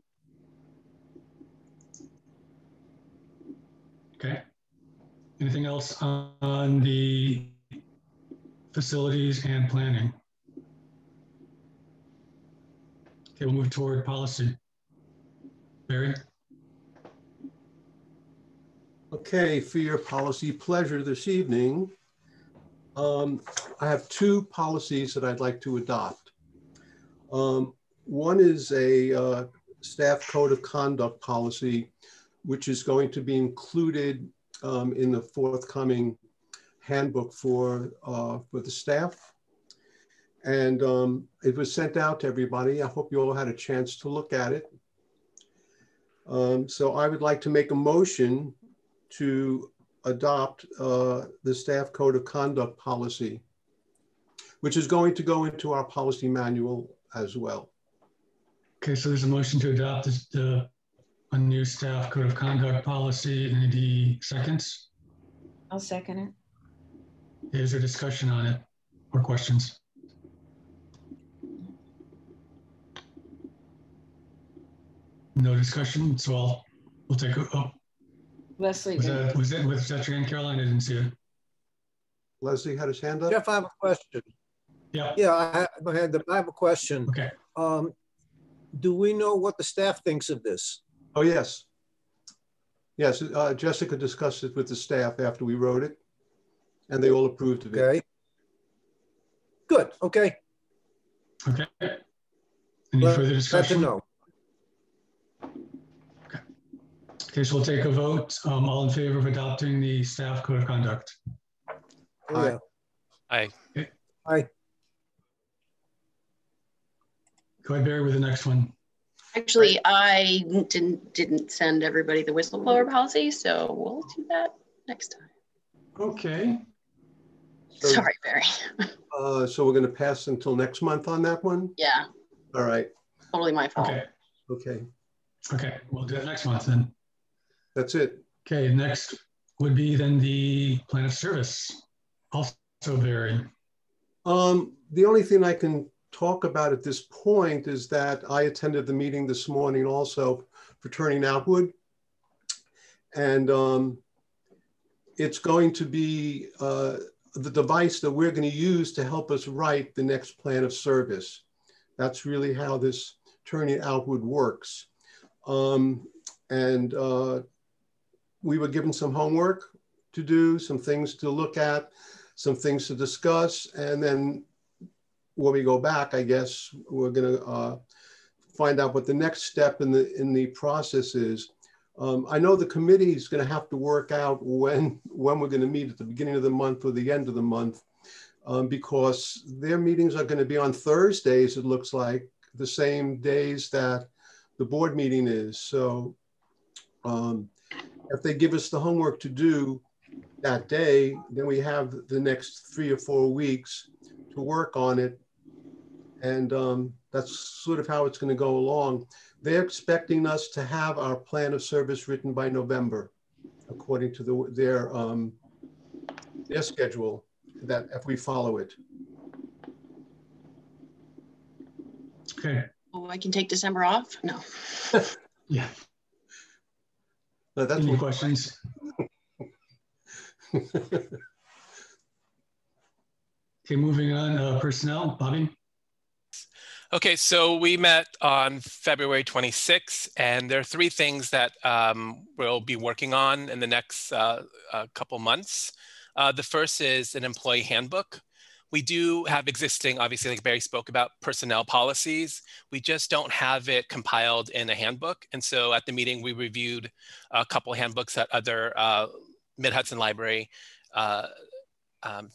[SPEAKER 1] Okay. Anything else on the facilities and planning? Okay, we'll move toward policy. Barry?
[SPEAKER 3] Okay, for your policy pleasure this evening, um, I have two policies that I'd like to adopt. Um, one is a uh, staff code of conduct policy, which is going to be included um, in the forthcoming handbook for, uh, for the staff. And um, it was sent out to everybody. I hope you all had a chance to look at it. Um, so I would like to make a motion to adopt uh, the staff code of conduct policy, which is going to go into our policy manual as well.
[SPEAKER 1] Okay, so there's a motion to adopt this, the, a new staff code of conduct policy. Any seconds?
[SPEAKER 7] I'll second it.
[SPEAKER 1] Is there discussion on it or questions? No discussion, so I'll, we'll take a, oh.
[SPEAKER 7] Leslie.
[SPEAKER 1] Was that, was that, was that your hand, Caroline? I didn't see it.
[SPEAKER 3] Leslie had his hand up?
[SPEAKER 9] Jeff, I have a question.
[SPEAKER 1] Yeah.
[SPEAKER 9] Yeah, I have, I had the, I have a question.
[SPEAKER 1] Okay.
[SPEAKER 9] Um, do we know what the staff thinks of this?
[SPEAKER 3] Oh, yes. Yes, uh, Jessica discussed it with the staff after we wrote it, and they all approved of it.
[SPEAKER 9] Okay. Good, okay.
[SPEAKER 1] Okay. Any
[SPEAKER 9] Glad-
[SPEAKER 1] further discussion?
[SPEAKER 9] Glad to know.
[SPEAKER 1] Okay. Okay, so we'll take a vote. Um, all in favor of adopting the staff code of conduct?
[SPEAKER 9] Yeah.
[SPEAKER 6] Aye.
[SPEAKER 1] Okay.
[SPEAKER 9] Aye.
[SPEAKER 1] Go ahead, Barry, with the next one.
[SPEAKER 5] Actually, I didn't didn't send everybody the whistleblower policy, so we'll do that next time.
[SPEAKER 1] Okay.
[SPEAKER 3] So,
[SPEAKER 5] Sorry, Barry.
[SPEAKER 3] uh, so we're going to pass until next month on that one?
[SPEAKER 5] Yeah,
[SPEAKER 3] All right.
[SPEAKER 5] totally my fault.
[SPEAKER 1] Okay.
[SPEAKER 3] Okay.
[SPEAKER 1] Okay, we'll do it next month then.
[SPEAKER 3] That's it.
[SPEAKER 1] Okay, next would be then the plan of service. Also, Barry.
[SPEAKER 3] Um, the only thing I can talk about at this point is that I attended the meeting this morning also for Turning Outwood. And um, it's going to be uh, the device that we're going to use to help us write the next plan of service. That's really how this Turning Outwood works. Um, and uh, we were given some homework to do, some things to look at, some things to discuss, and then when we go back, I guess we're going to uh, find out what the next step in the in the process is. Um, I know the committee is going to have to work out when when we're going to meet at the beginning of the month or the end of the month, um, because their meetings are going to be on Thursdays. It looks like the same days that the board meeting is. So um, if they give us the homework to do that day, then we have the next three or four weeks to work on it. And um, that's sort of how it's going to go along. They're expecting us to have our plan of service written by November, according to the, their, um, their schedule, that if we follow it.
[SPEAKER 1] Okay.
[SPEAKER 5] Oh, I can take December off? No.
[SPEAKER 1] Yeah.
[SPEAKER 3] No, that's
[SPEAKER 1] Any
[SPEAKER 3] what,
[SPEAKER 1] questions? Okay, moving on, uh, personnel, Bobby.
[SPEAKER 6] Okay, so we met on February twenty-sixth, and there are three things that um, we'll be working on in the next uh, uh, couple months. Uh, the first is an employee handbook. We do have existing, obviously, like Barry spoke about, personnel policies. We just don't have it compiled in a handbook. And so at the meeting, we reviewed a couple handbooks that other uh, Mid-Hudson Library uh, um,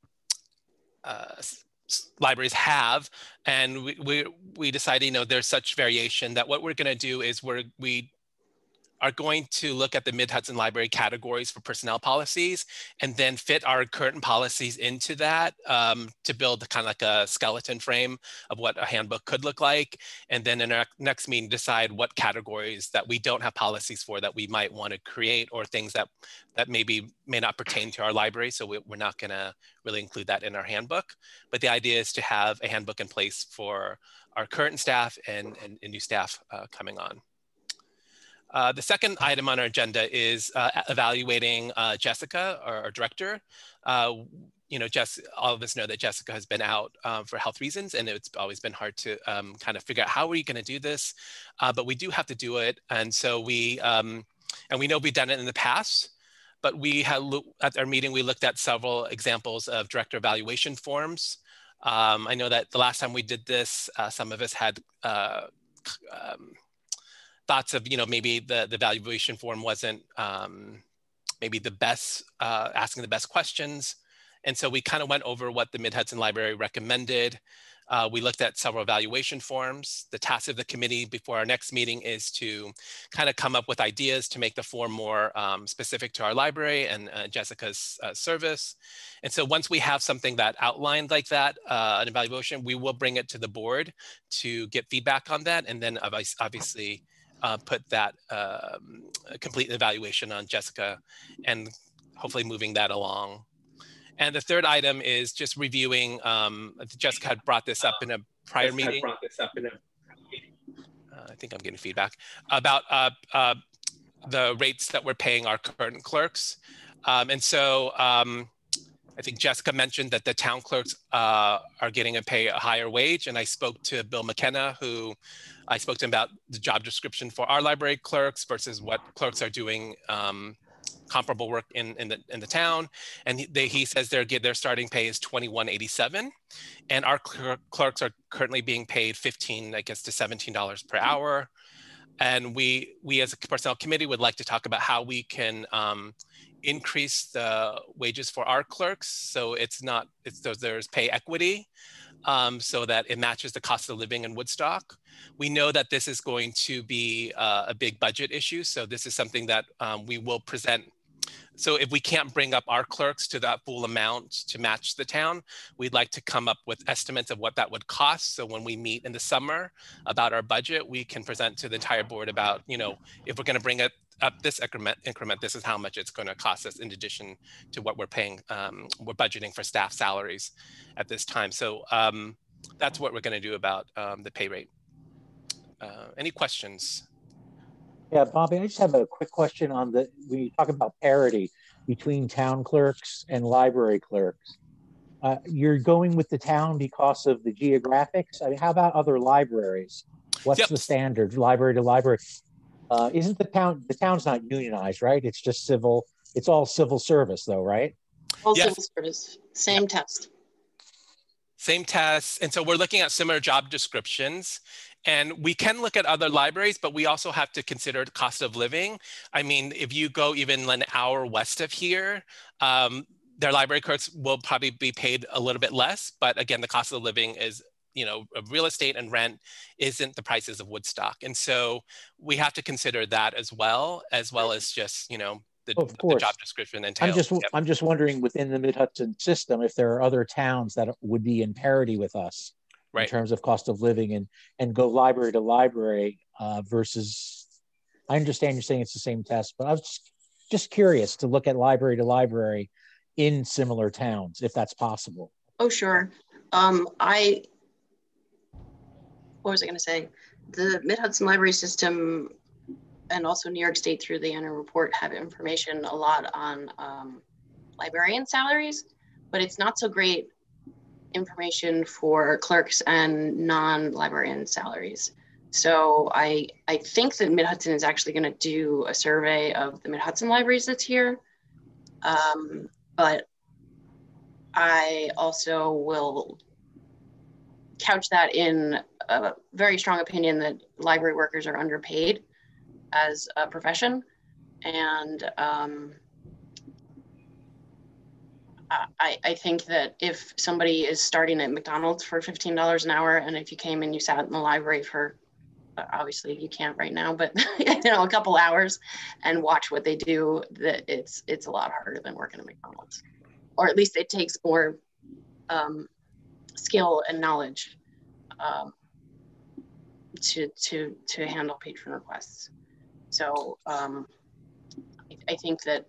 [SPEAKER 6] uh, libraries have, and we, we we decided, you know, there's such variation that what we're going to do is we're we are going to look at the Mid-Hudson Library categories for personnel policies, and then fit our current policies into that um, to build kind of like a skeleton frame of what a handbook could look like. And then in our next meeting, decide what categories that we don't have policies for that we might want to create, or things that that maybe may not pertain to our library. So we, we're not going to really include that in our handbook. But the idea is to have a handbook in place for our current staff and, and, and new staff uh, coming on. Uh, the second item on our agenda is uh, evaluating uh, Jessica, our, our director. Uh, you know, Jess, all of us know that Jessica has been out um, for health reasons, and it's always been hard to um, kind of figure out how are you going to do this, uh, but we do have to do it. And so we, um, and we know we've done it in the past, but we had, at our meeting, we looked at several examples of director evaluation forms. Um, I know that the last time we did this, uh, some of us had uh, um, thoughts of, you know, maybe the, the evaluation form wasn't um, maybe the best, uh, asking the best questions. And so we kind of went over what the Mid-Hudson Library recommended. Uh, we looked at several evaluation forms. The task of the committee before our next meeting is to kind of come up with ideas to make the form more um, specific to our library and uh, Jessica's uh, service. And so once we have something that outlined like that, uh, an evaluation, we will bring it to the board to get feedback on that. And then obviously, Uh, put that um, complete evaluation on Jessica and hopefully moving that along. And the third item is just reviewing, um, Jessica had brought this up in a prior Jessica meeting. Brought this up in a, uh, I think I'm getting feedback, about uh, uh, the rates that we're paying our current clerks. Um, and so um, I think Jessica mentioned that the town clerks uh, are getting a pay a higher wage. And I spoke to Bill McKenna, who I spoke to him about the job description for our library clerks versus what clerks are doing um, comparable work in, in, the, in the town. And he, they, he says their, their starting pay is twenty-one eighty-seven. And our clerks are currently being paid fifteen, I guess, to seventeen dollars per hour. And we, we as a personnel committee would like to talk about how we can um, increase the wages for our clerks. So it's not, it's, there's pay equity. Um, so that it matches the cost of living in Woodstock. We know that this is going to be uh, a big budget issue. So this is something that um, we will present. So if we can't bring up our clerks to that full amount to match the town, we'd like to come up with estimates of what that would cost. So when we meet in the summer about our budget, we can present to the entire board about, you know, if we're going to bring it up this increment, increment, this is how much it's going to cost us in addition to what we're paying, um, we're budgeting for staff salaries at this time. So um, that's what we're going to do about um, the pay rate. Uh, any questions?
[SPEAKER 2] Yeah, Bobby, I just have a quick question on the, when you talk about parity between town clerks and library clerks, uh, you're going with the town because of the geographics? I mean, how about other libraries? What's yep. the standard, library to library? Uh, isn't the town, the town's not unionized, right? It's just civil, it's all civil service though, right?
[SPEAKER 5] All
[SPEAKER 6] yes.
[SPEAKER 5] civil service, same yep. test.
[SPEAKER 6] Same test. And so we're looking at similar job descriptions. And we can look at other libraries, but we also have to consider the cost of living. I mean, if you go even an hour west of here, um, their library clerks will probably be paid a little bit less. But again, the cost of living is, you know, real estate and rent isn't the prices of Woodstock. And so we have to consider that as well, as well as just, you know, the,
[SPEAKER 2] of course.
[SPEAKER 6] the job description entails.
[SPEAKER 2] I'm just,
[SPEAKER 6] yep.
[SPEAKER 2] I'm just wondering within the Mid-Hudson system, if there are other towns that would be in parity with us. Right. In terms of cost of living and and go library to library uh, versus, I understand you're saying it's the same test, but I was just, just curious to look at library to library in similar towns, if that's possible.
[SPEAKER 5] Oh, sure. Um, I, what was I going to say? The Mid-Hudson Library System and also New York State through the annual report have information a lot on um, librarian salaries, but it's not so great information for clerks and non-librarian salaries. So I, I think that Mid-Hudson is actually going to do a survey of the Mid-Hudson libraries this year. Um, but I also will couch that in a very strong opinion that library workers are underpaid as a profession. And um, I, I think that if somebody is starting at McDonald's for fifteen dollars an hour, and if you came and you sat in the library for, obviously you can't right now, but you know, a couple hours and watch what they do, that it's it's a lot harder than working at McDonald's. Or at least it takes more um, skill and knowledge um, to, to, to handle patron requests. So um, I, I think that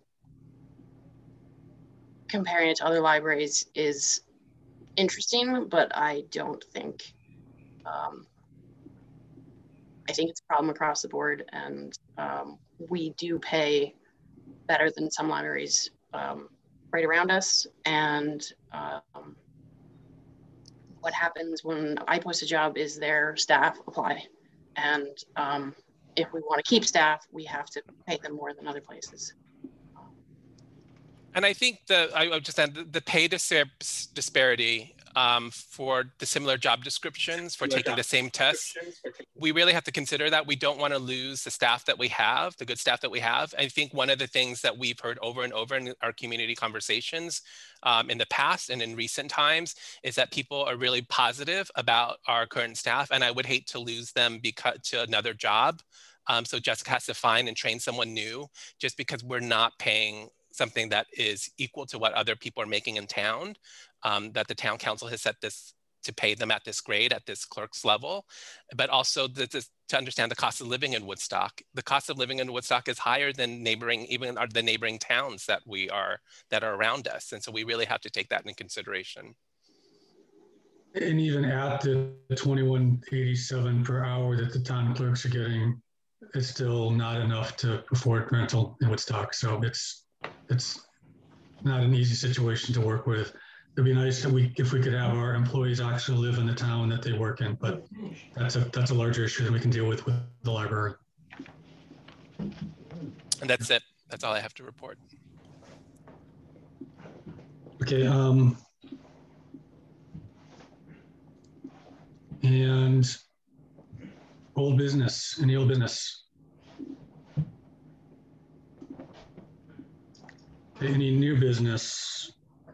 [SPEAKER 5] comparing it to other libraries is interesting, but I don't think, um, I think it's a problem across the board, and um, we do pay better than some libraries um, right around us. And um, what happens when I post a job is their staff apply. And um, if we want to keep staff, we have to pay them more than other places.
[SPEAKER 6] And I think the, I would just add the, the pay dispar disparity um, for the similar job descriptions for taking the same tests, we really have to consider that. We don't want to lose the staff that we have, the good staff that we have. I think one of the things that we've heard over and over in our community conversations um, in the past and in recent times is that people are really positive about our current staff, and I would hate to lose them because to another job. Um, so Jessica has to find and train someone new just because we're not paying something that is equal to what other people are making in town, um, that the town council has set this to pay them at this grade, at this clerk's level, but also the, the, to understand the cost of living in Woodstock. The cost of living in Woodstock is higher than neighboring, even the neighboring towns that we are, that are around us. And so we really have to take that into consideration.
[SPEAKER 1] And even at the twenty-one eighty-seven per hour that the town clerks are getting, it's still not enough to afford rental in Woodstock. So it's, it's not an easy situation to work with. It'd be nice that we, if we could have our employees actually live in the town that they work in, but that's a that's a larger issue that we can deal with with the library.
[SPEAKER 6] And that's it. That's all I have to report.
[SPEAKER 1] Okay. Um, and old business, any old business? Any new business?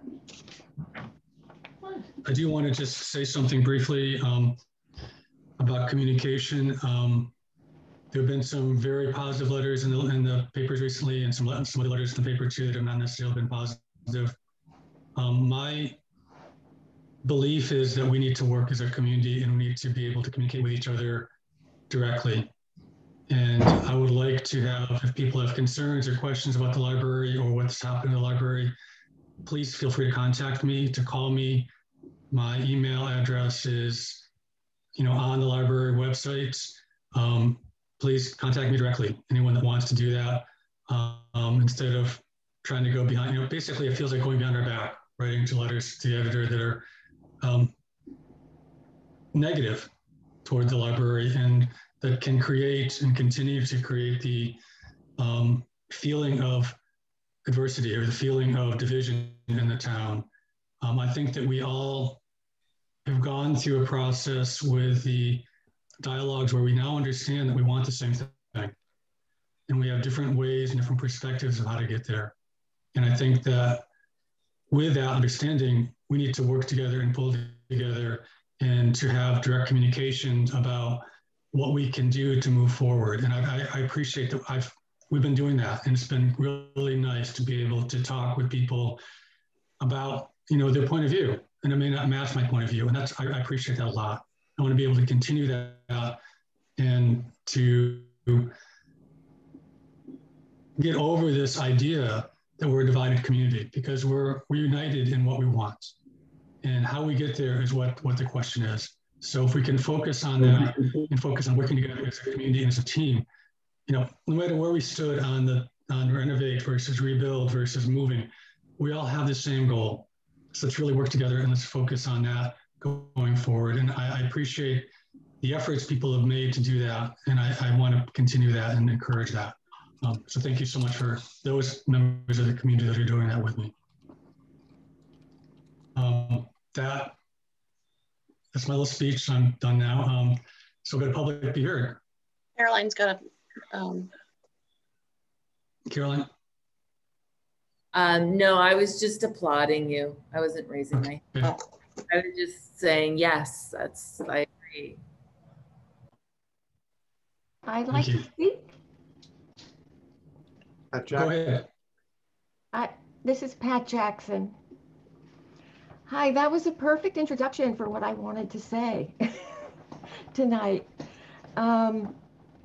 [SPEAKER 1] I do want to just say something briefly um, about communication. Um, there have been some very positive letters in the, in the papers recently, and some, some other letters in the paper too that have not necessarily been positive. Um, my belief is that we need to work as a community, and we need to be able to communicate with each other directly. And I would like to have, if people have concerns or questions about the library or what's happening in the library, please feel free to contact me, to call me. My email address is, you know, on the library website. Um, please contact me directly, anyone that wants to do that, um, instead of trying to go behind, you know, basically it feels like going behind our back, writing to letters to the editor that are um, negative toward the library, and that can create and continue to create the um, feeling of adversity or the feeling of division in the town. Um, I think that we all have gone through a process with the dialogues where we now understand that we want the same thing. And we have different ways and different perspectives of how to get there. And I think that with that understanding, we need to work together and pull together and to have direct communication about what we can do to move forward. And I, I appreciate that I've, we've been doing that. And it's been really nice to be able to talk with people about, you know, their point of view. And it may not match my point of view. And that's, I, I appreciate that a lot. I want to be able to continue that and to get over this idea that we're a divided community, because we're, we're united in what we want. And how we get there is what, what the question is. So if we can focus on that and focus on working together as a community and as a team, you know, no matter where we stood on the on renovate versus rebuild versus moving, we all have the same goal. So let's really work together and let's focus on that going forward. And I, I appreciate the efforts people have made to do that. And I, I want to continue that and encourage that. Um, so thank you so much for those members of the community that are doing that with me. Um, that, that's my little speech. I'm done now. Um, so go to public be heard.
[SPEAKER 5] Caroline's got a, um...
[SPEAKER 1] Caroline?
[SPEAKER 10] Um, no, I was just applauding you. I wasn't raising my hand. I was just saying, yes, that's, I agree.
[SPEAKER 11] I'd like to speak.
[SPEAKER 3] Pat
[SPEAKER 1] Go ahead.
[SPEAKER 11] I, this is Pat Jackson. Hi, that was a perfect introduction for what I wanted to say tonight. Um,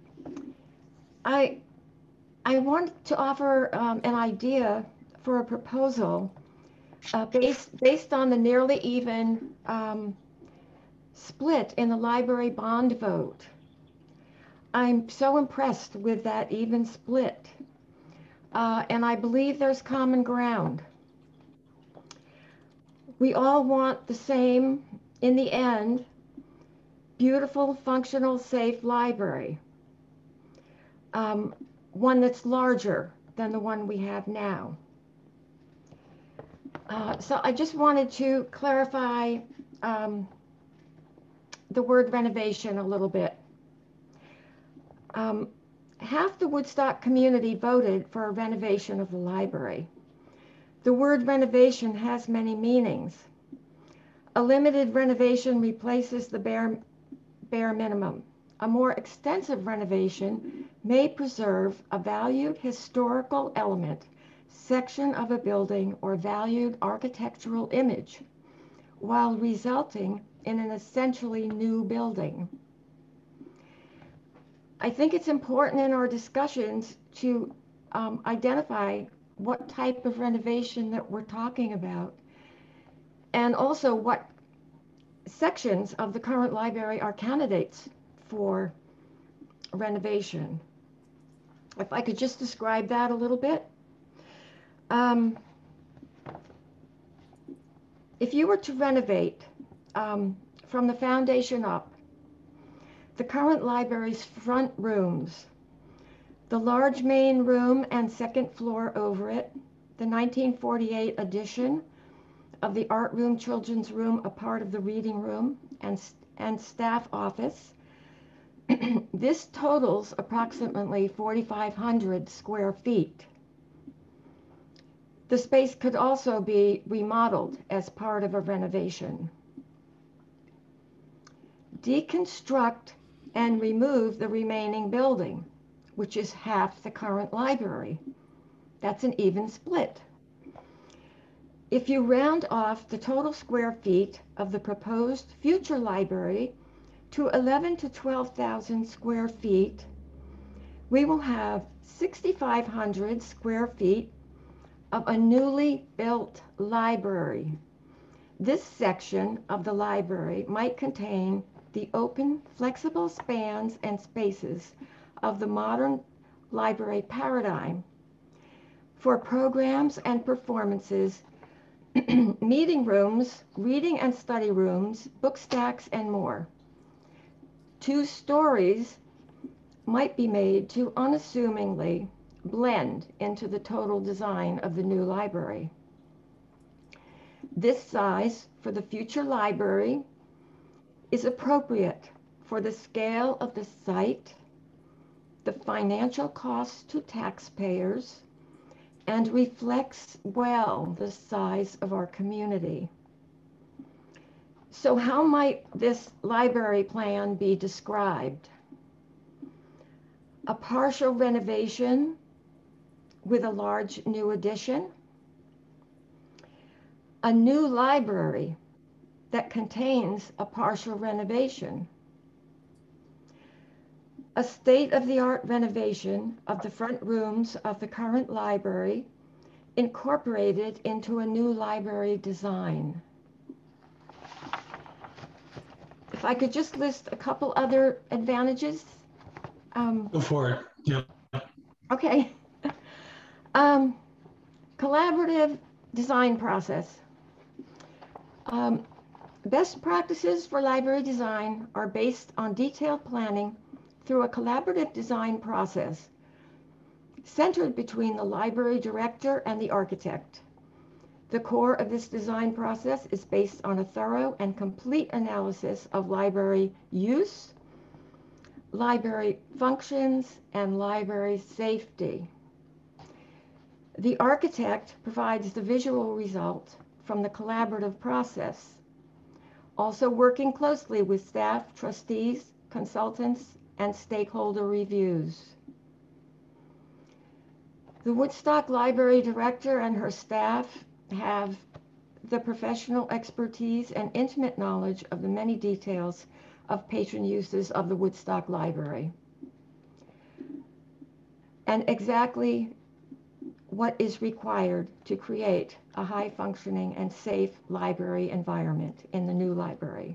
[SPEAKER 11] I, I want to offer um, an idea for a proposal uh, based, based on the nearly even um, split in the library bond vote. I'm so impressed with that even split. Uh, and I believe there's common ground. We all want the same, in the end, beautiful, functional, safe library. Um, one that's larger than the one we have now. Uh, so I just wanted to clarify um, the word renovation a little bit. Um, half the Woodstock community voted for a renovation of the library. The word renovation has many meanings. A limited renovation replaces the bare, bare minimum. A more extensive renovation may preserve a valued historical element, section of a building, or valued architectural image, while resulting in an essentially new building. I think it's important in our discussions to um, identify what type of renovation that we're talking about, and also what sections of the current library are candidates for renovation. If I could just describe that a little bit. Um, if you were to renovate um, from the foundation up, the current library's front rooms, the large main room and second floor over it, the nineteen forty-eight addition of the art room, children's room, a part of the reading room, and, and staff office. This totals approximately forty-five hundred square feet. The space could also be remodeled as part of a renovation. Deconstruct and remove the remaining building, which is half the current library. That's an even split. If you round off the total square feet of the proposed future library to eleven to twelve thousand square feet, we will have sixty-five hundred square feet of a newly built library. This section of the library might contain the open, flexible spans and spaces of the modern library paradigm for programs and performances, meeting rooms, reading and study rooms, book stacks, and more. Two stories might be made to unassumingly blend into the total design of the new library. This size for the future library is appropriate for the scale of the site, the financial costs to taxpayers, and reflects well the size of our community. So how might this library plan be described? A partial renovation with a large new addition, a new library that contains a partial renovation, a state-of-the-art renovation of the front rooms of the current library incorporated into a new library design. If I could just list a couple other advantages. Um,
[SPEAKER 1] Go for it. Yep.
[SPEAKER 11] Okay. Um, collaborative design process. Um, best practices for library design are based on detailed planning through a collaborative design process centered between the library director and the architect. The core of this design process is based on a thorough and complete analysis of library use, library functions, and library safety. The architect provides the visual result from the collaborative process, also working closely with staff, trustees, consultants, and stakeholder reviews. The Woodstock Library Director and her staff have the professional expertise and intimate knowledge of the many details of patron uses of the Woodstock Library, and exactly what is required to create a high-functioning and safe library environment in the new library.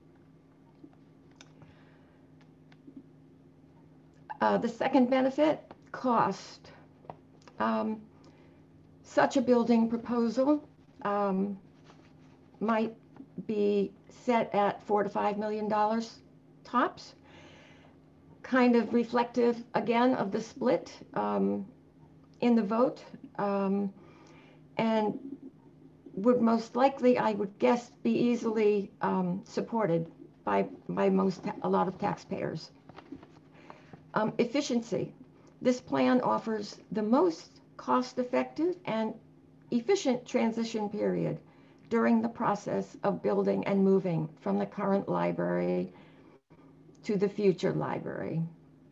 [SPEAKER 11] Uh, the second benefit, cost. Um, such a building proposal um, might be set at four to five million dollars tops, kind of reflective again of the split um, in the vote, um, and would most likely, I would guess, be easily um, supported by by most a lot of taxpayers. Um, efficiency. This plan offers the most cost-effective and efficient transition period during the process of building and moving from the current library to the future library.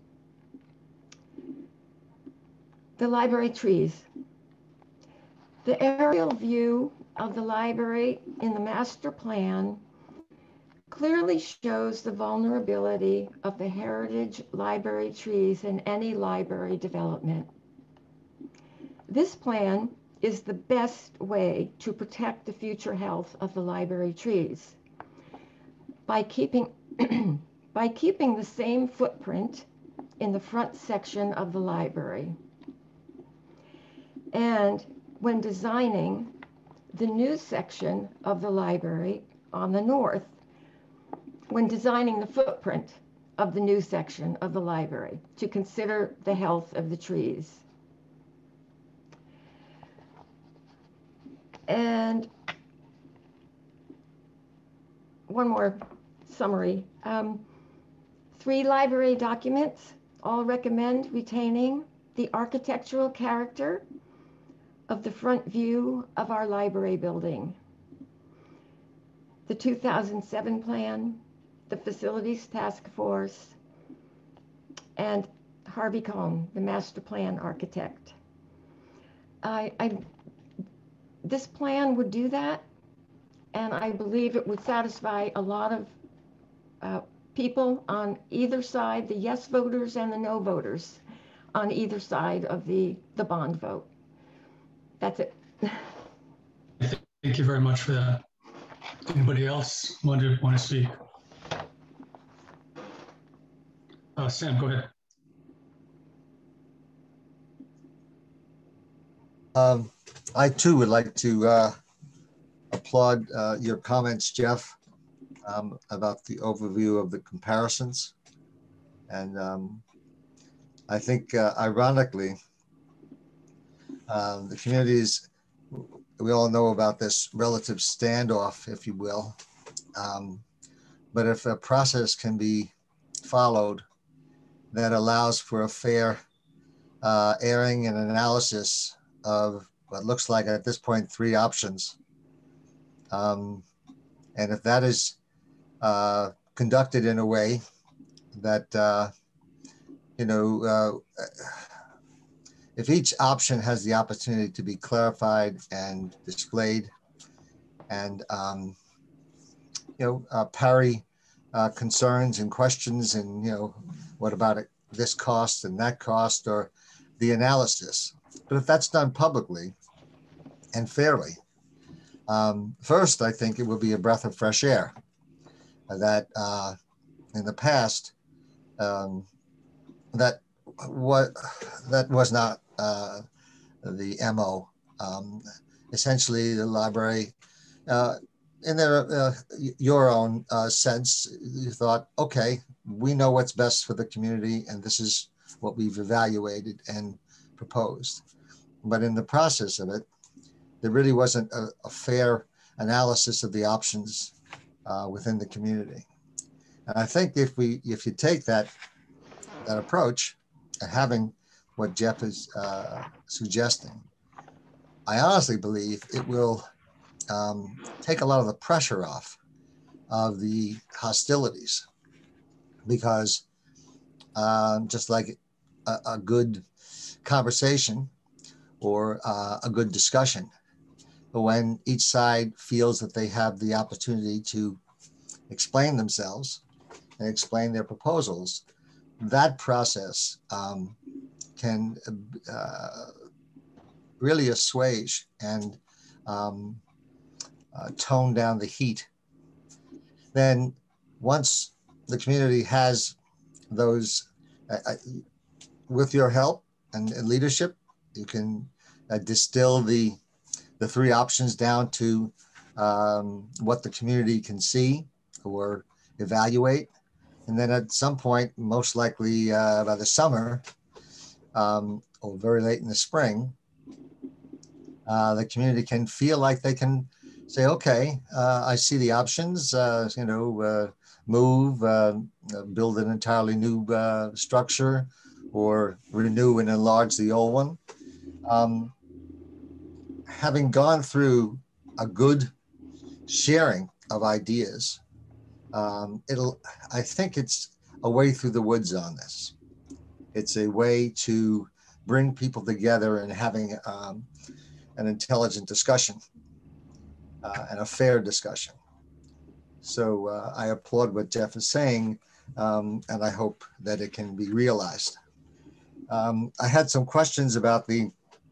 [SPEAKER 11] The library trees. The aerial view of the library in the master plan clearly shows the vulnerability of the heritage library trees in any library development. This plan is the best way to protect the future health of the library trees by keeping, by keeping the same footprint in the front section of the library. And when designing the new section of the library on the north, when designing the footprint of the new section of the library, to consider the health of the trees. And one more summary. Um, three library documents all recommend retaining the architectural character of the front view of our library building. The two thousand seven plan, the Facilities Task Force, and Harvey Cohn, the master plan architect. I, I, this plan would do that, and I believe it would satisfy a lot of uh, people on either side, the yes voters and the no voters on either side of the, the bond vote. That's it.
[SPEAKER 1] Thank you very much for that. Anybody else want to, want to speak? Uh, Sam, go ahead.
[SPEAKER 12] Um, I too would like to uh, applaud uh, your comments, Jeff, um, about the overview of the comparisons. And um, I think, uh, ironically, um, the communities, we all know about this relative standoff, if you will. Um, but if a process can be followed that allows for a fair uh, airing and analysis of what looks like at this point three options. Um, and if that is uh, conducted in a way that, uh, you know, uh, if each option has the opportunity to be clarified and displayed and, um, you know, uh, parry uh, concerns and questions and, you know, what about it, this cost and that cost, or the analysis. But if that's done publicly and fairly, um, first, I think it will be a breath of fresh air that uh, in the past, um, that what that was not uh, the M O. Um, essentially the library, uh, in their, uh, your own uh, sense, you thought, okay, we know what's best for the community and this is what we've evaluated and proposed. But in the process of it, there really wasn't a, a fair analysis of the options uh, within the community. And I think if we, if you take that, that approach, and having what Jeff is uh, suggesting, I honestly believe it will um, take a lot of the pressure off of the hostilities, because um, just like a, a good conversation or uh, a good discussion, but when each side feels that they have the opportunity to explain themselves and explain their proposals, that process um, can uh, really assuage and um, uh, tone down the heat. Then once the community has those, uh, with your help and, and leadership, you can uh, distill the the three options down to um, what the community can see or evaluate. And then at some point, most likely uh, by the summer um, or very late in the spring, uh, the community can feel like they can say, okay, uh, I see the options, uh, you know, uh, move, uh, build an entirely new uh, structure, or renew and enlarge the old one. Um, having gone through a good sharing of ideas, um, it'll, I think it's a way through the woods on this. It's a way to bring people together and having um, an intelligent discussion uh, and a fair discussion. So uh, I applaud what Jeff is saying, um, and I hope that it can be realized. Um, I had some questions about the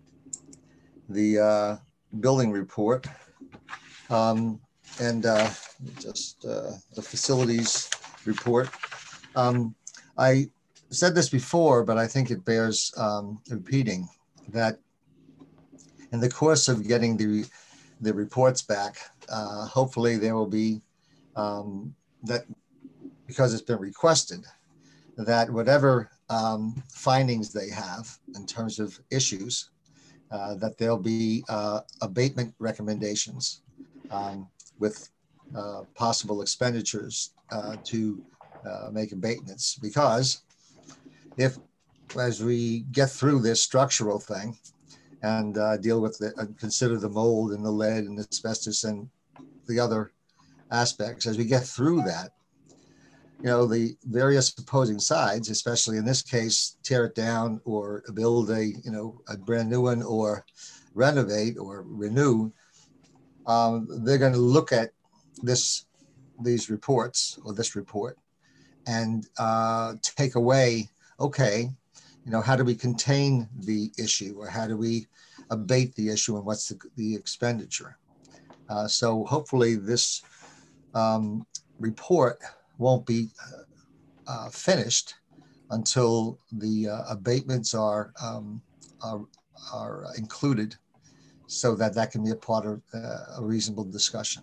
[SPEAKER 12] the uh, building report um, and uh, just uh, the facilities report. Um, I said this before, but I think it bears um, repeating, that in the course of getting the, the reports back, uh, hopefully there will be, um, that because it's been requested, that whatever um, findings they have in terms of issues, uh, that there'll be uh, abatement recommendations um, with uh, possible expenditures uh, to uh, make abatements. Because if, as we get through this structural thing and uh, deal with the, uh, consider the mold and the lead and the asbestos and the other aspects, as we get through that, you know, the various opposing sides, especially in this case, tear it down or build a, you know, a brand new one or renovate or renew, um, they're going to look at this, these reports or this report and uh, take away, okay, you know, how do we contain the issue, or how do we abate the issue, and what's the, the expenditure? Uh, so hopefully this um, report won't be uh, finished until the uh, abatements are, um, are, are included, so that that can be a part of uh, a reasonable discussion.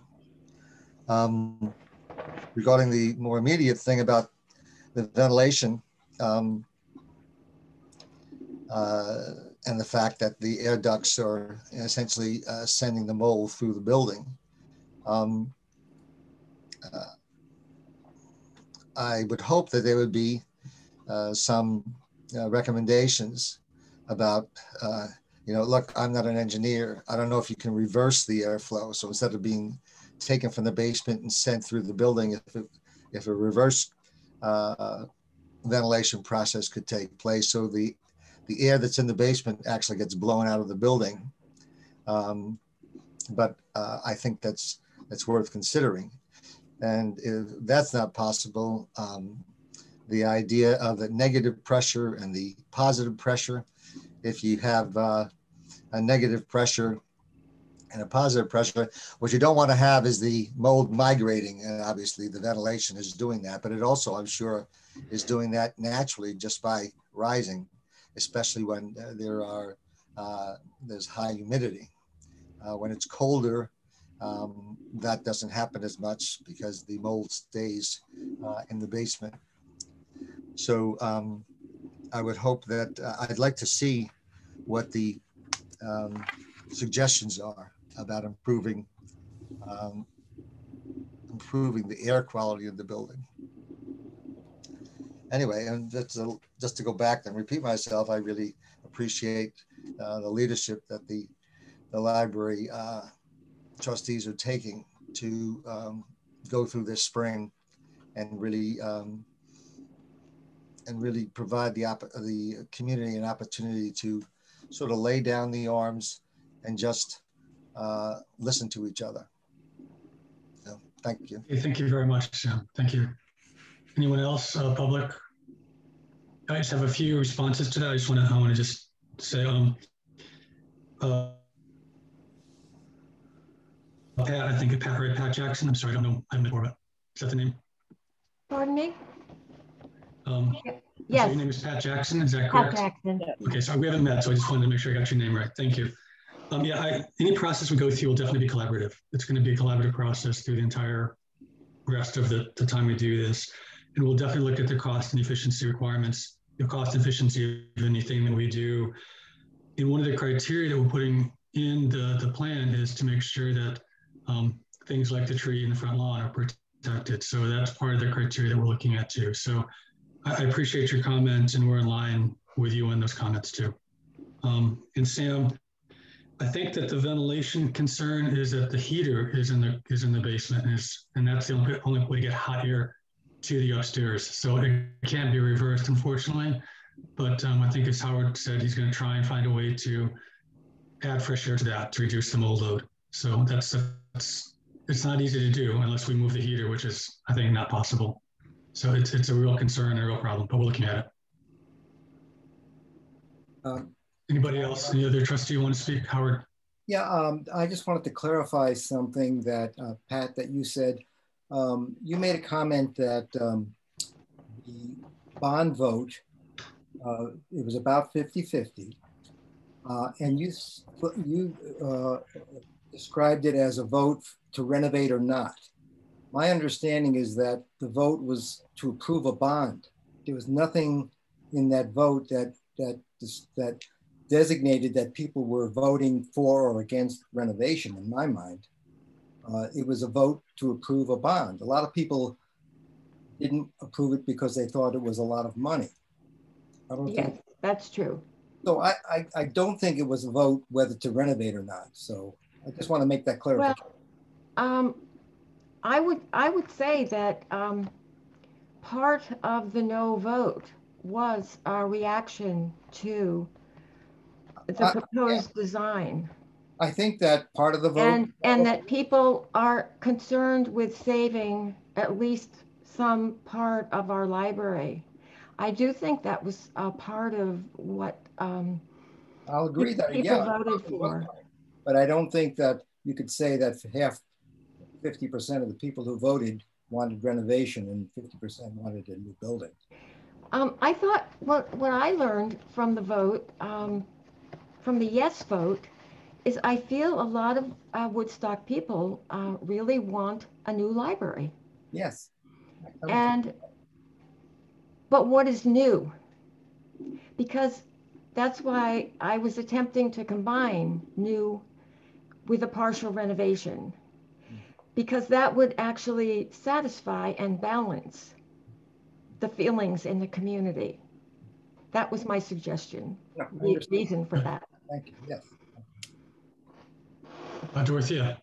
[SPEAKER 12] Um, regarding the more immediate thing about the ventilation, um, uh, and the fact that the air ducts are essentially uh, sending the mold through the building. Um, uh, I would hope that there would be uh, some uh, recommendations about, uh, you know, look, I'm not an engineer. I don't know if you can reverse the airflow. So instead of being taken from the basement and sent through the building, if, it, if a reverse uh, ventilation process could take place, so the the air that's in the basement actually gets blown out of the building. Um, but uh, I think that's that's worth considering. And if that's not possible, um, the idea of the negative pressure and the positive pressure, if you have uh, a negative pressure and a positive pressure, what you don't want to have is the mold migrating. And obviously the ventilation is doing that, but it also, I'm sure, is doing that naturally just by rising, especially when uh, there are, uh, there's high humidity. Uh, when it's colder, um, that doesn't happen as much because the mold stays uh, in the basement. So um, I would hope that uh, I'd like to see what the um, suggestions are about improving um, improving the air quality of the building. Anyway, and that's a, just to go back and repeat myself, I really appreciate uh, the leadership that the the library uh, trustees are taking to um, go through this spring and really um, and really provide the the community an opportunity to sort of lay down the arms and just uh, listen to each other. So, thank you.
[SPEAKER 1] Okay, thank you very much, Sam. Thank you. Anyone else, uh, public? I just have a few responses to that. I just want to I want to just say, um, uh, Pat, I think Pat, right, Pat Jackson. I'm sorry, I don't know. I haven't before, but is that the name?
[SPEAKER 11] Pardon me?
[SPEAKER 1] Um,
[SPEAKER 11] yes.
[SPEAKER 1] So your name is Pat Jackson, is that correct?
[SPEAKER 11] Pat Jackson.
[SPEAKER 1] Okay, so we haven't met, so I just wanted to make sure I got your name right. Thank you. Um, yeah, I, any process we go through will definitely be collaborative. It's going to be a collaborative process through the entire rest of the, the time we do this. And we'll definitely look at the cost and efficiency requirements, the cost and efficiency of anything that we do. And one of the criteria that we're putting in the, the plan is to make sure that um, things like the tree in the front lawn are protected. So that's part of the criteria that we're looking at too. So I, I appreciate your comments, and we're in line with you on those comments too. Um, and Sam, I think that the ventilation concern is that the heater is in the is in the basement, and, is, and that's the only, only way to get hot air to the upstairs. So it can't be reversed, unfortunately. But um, I think, as Howard said, he's going to try and find a way to add fresh air to that to reduce the mold load. So that's, that's it's not easy to do unless we move the heater, which is, I think, not possible. So it's it's a real concern, a real problem, but we're looking at it.
[SPEAKER 8] Um,
[SPEAKER 1] Anybody else? Any other trustee want to speak? Howard?
[SPEAKER 8] Yeah, um, I just wanted to clarify something that, uh, Pat, that you said. Um, you made a comment that um, the bond vote, uh, it was about fifty fifty. Uh, and you, you uh, described it as a vote to renovate or not. My understanding is that the vote was to approve a bond. There was nothing in that vote that, that, that designated that people were voting for or against renovation, in my mind. Uh, it was a vote to approve a bond. A lot of people didn't approve it because they thought it was a lot of money. I don't
[SPEAKER 11] yes,
[SPEAKER 8] think
[SPEAKER 11] that's true.
[SPEAKER 8] So I, I, I don't think it was a vote whether to renovate or not. So I just want to make that clear.
[SPEAKER 11] Well, um, I would I would say that um, part of the no vote was a reaction to the proposed uh, yeah. design.
[SPEAKER 8] I think that part of the vote.
[SPEAKER 11] And, and that people are concerned with saving at least some part of our library. I do think that was a part of what um,
[SPEAKER 8] I'll agree that
[SPEAKER 11] people
[SPEAKER 8] yeah,
[SPEAKER 11] voted for.
[SPEAKER 8] But I don't think that you could say that half, fifty percent of the people who voted wanted renovation and fifty percent wanted a new building.
[SPEAKER 11] Um, I thought what, what I learned from the vote, um, from the yes vote, is I feel a lot of uh, Woodstock people uh, really want a new library.
[SPEAKER 8] Yes.
[SPEAKER 11] And, but what is new? Because that's why I was attempting to combine new with a partial renovation, because that would actually satisfy and balance the feelings in the community. That was my suggestion,
[SPEAKER 8] no,
[SPEAKER 11] the reason for that.
[SPEAKER 8] Thank you, yes.
[SPEAKER 1] Uh, Dorothea.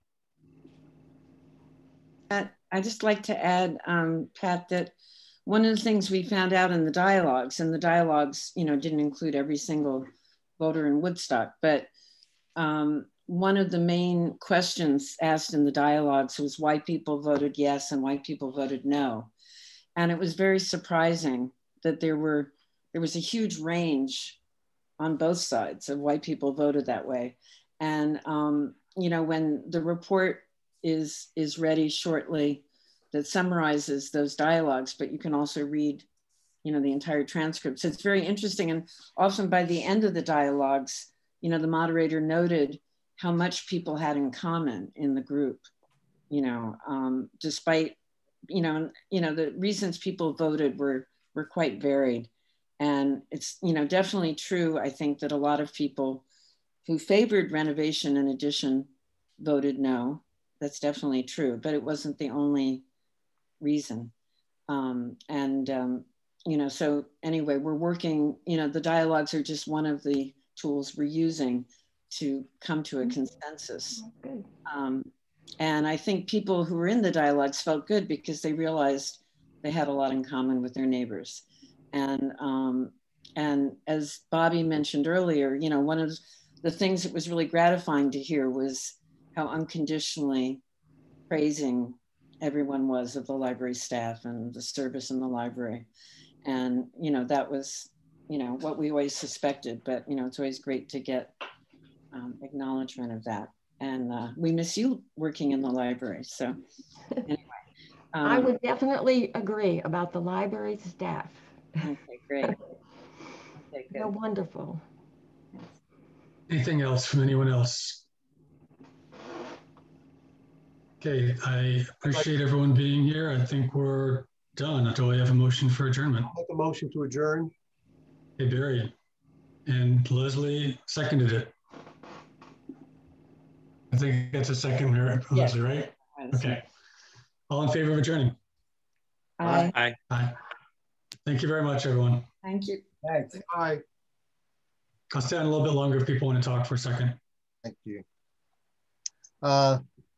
[SPEAKER 4] I'd just like to add, um, Pat, that one of the things we found out in the dialogues, and the dialogues, you know, didn't include every single voter in Woodstock, but um, one of the main questions asked in the dialogues was why people voted yes and why people voted no. And it was very surprising that there were, there was a huge range on both sides of why people voted that way. And, um, you know, when the report is, is ready shortly that summarizes those dialogues, but you can also read, you know, the entire transcript. So it's very interesting. And often by the end of the dialogues, you know, the moderator noted how much people had in common in the group, you know, um, despite, you know, you know, the reasons people voted were, were quite varied. And it's, you know, definitely true, I think, that a lot of people who favored renovation and addition voted no. That's definitely true, but it wasn't the only reason. Um, and, um, you know, so anyway, we're working, you know, the dialogues are just one of the tools we're using to come to a consensus.
[SPEAKER 11] Good.
[SPEAKER 4] Um, and I think people who were in the dialogues felt good because they realized they had a lot in common with their neighbors. And, um, and as Bobby mentioned earlier, you know, one of the things that was really gratifying to hear was how unconditionally praising everyone was of the library staff and the service in the library. And, you know, that was, you know, what we always suspected, but, you know, it's always great to get um, acknowledgement of that. And uh, we miss you working in the library. So anyway. Um,
[SPEAKER 11] I would definitely agree about the library staff.
[SPEAKER 4] Okay, great. Okay,
[SPEAKER 11] They're wonderful.
[SPEAKER 1] Anything else from anyone else? Okay, I appreciate everyone being here. I think we're done until we have a motion for adjournment.
[SPEAKER 3] Make a motion to adjourn.
[SPEAKER 1] Hey, Barry. And Leslie seconded it. I think that's a second, Leslie, yes. Right? Okay. All in favor of adjourning?
[SPEAKER 4] Aye.
[SPEAKER 6] Aye.
[SPEAKER 1] Aye. Thank you very much, everyone.
[SPEAKER 4] Thank you.
[SPEAKER 8] Thanks.
[SPEAKER 3] Aye.
[SPEAKER 1] I'll stay on a little bit longer if people want to talk for a second.
[SPEAKER 12] Thank you. Uh,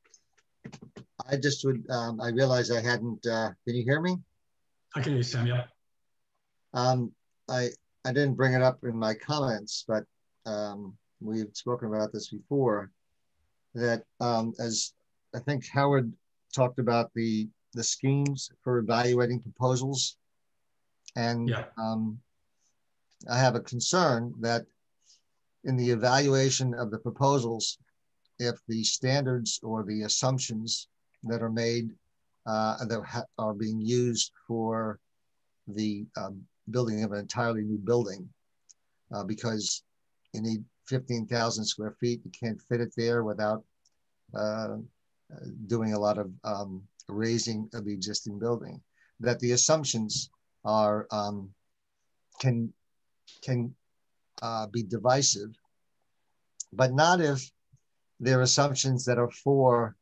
[SPEAKER 12] I just would, um, I realized I hadn't, uh, can you hear me?
[SPEAKER 1] I can hear you, Sam, yeah.
[SPEAKER 12] Um, I, I didn't bring it up in my comments, but um, we've spoken about this before, that um, as I think Howard talked about the, the schemes for evaluating proposals. And
[SPEAKER 1] yeah.
[SPEAKER 12] um, I have a concern that in the evaluation of the proposals, if the standards or the assumptions that are made uh, that ha are being used for the um, building of an entirely new building, uh, because you need fifteen thousand square feet, you can't fit it there without uh, doing a lot of um, raising of the existing building, that the assumptions are um, can can uh, be divisive, but not if they're assumptions that are for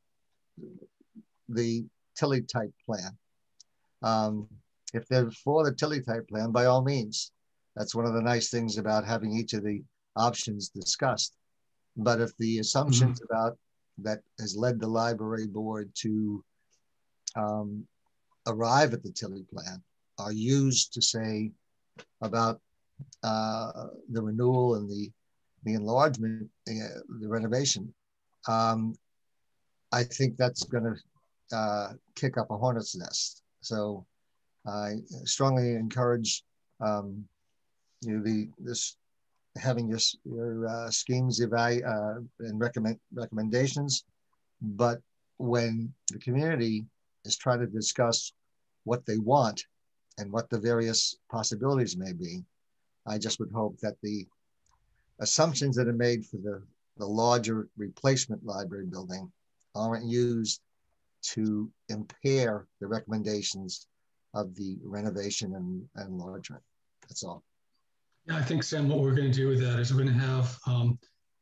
[SPEAKER 12] the Tilly type plan. Um, if they're for the Tilly type plan, by all means, that's one of the nice things about having each of the options discussed. But if the assumptions mm-hmm. about that has led the library board to um, arrive at the Tilly plan are used to say about uh, the renewal and the, the enlargement, uh, the renovation, um, I think that's going to uh, kick up a hornet's nest. So I strongly encourage um, you know, the this having your your uh, schemes evaluate uh, and recommend recommendations, but when the community is trying to discuss what they want and what the various possibilities may be, I just would hope that the assumptions that are made for the, the larger replacement library building aren't used to impair the recommendations of the renovation and, and enlargement. That's all.
[SPEAKER 1] Yeah, I think, Sam, what we're going to do with that is we're going to have um,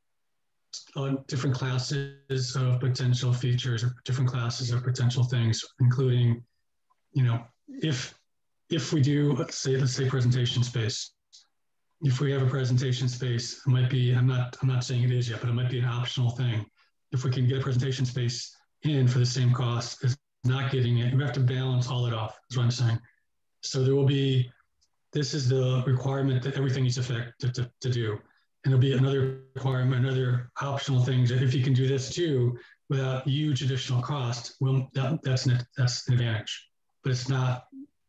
[SPEAKER 1] on different classes of potential features or different classes of potential things, including, you know, if if we do, let's say, let's say presentation space. If we have a presentation space, it might be, I'm not, I'm not saying it is yet, but it might be an optional thing. If we can get a presentation space in for the same cost as not getting it, we have to balance all it off, is what I'm saying. So there will be, this is the requirement that everything needs to, to, to, to do. And there'll be another requirement, another optional things that if you can do this too, without huge additional cost, well, that, that's, an, that's an advantage. But it's not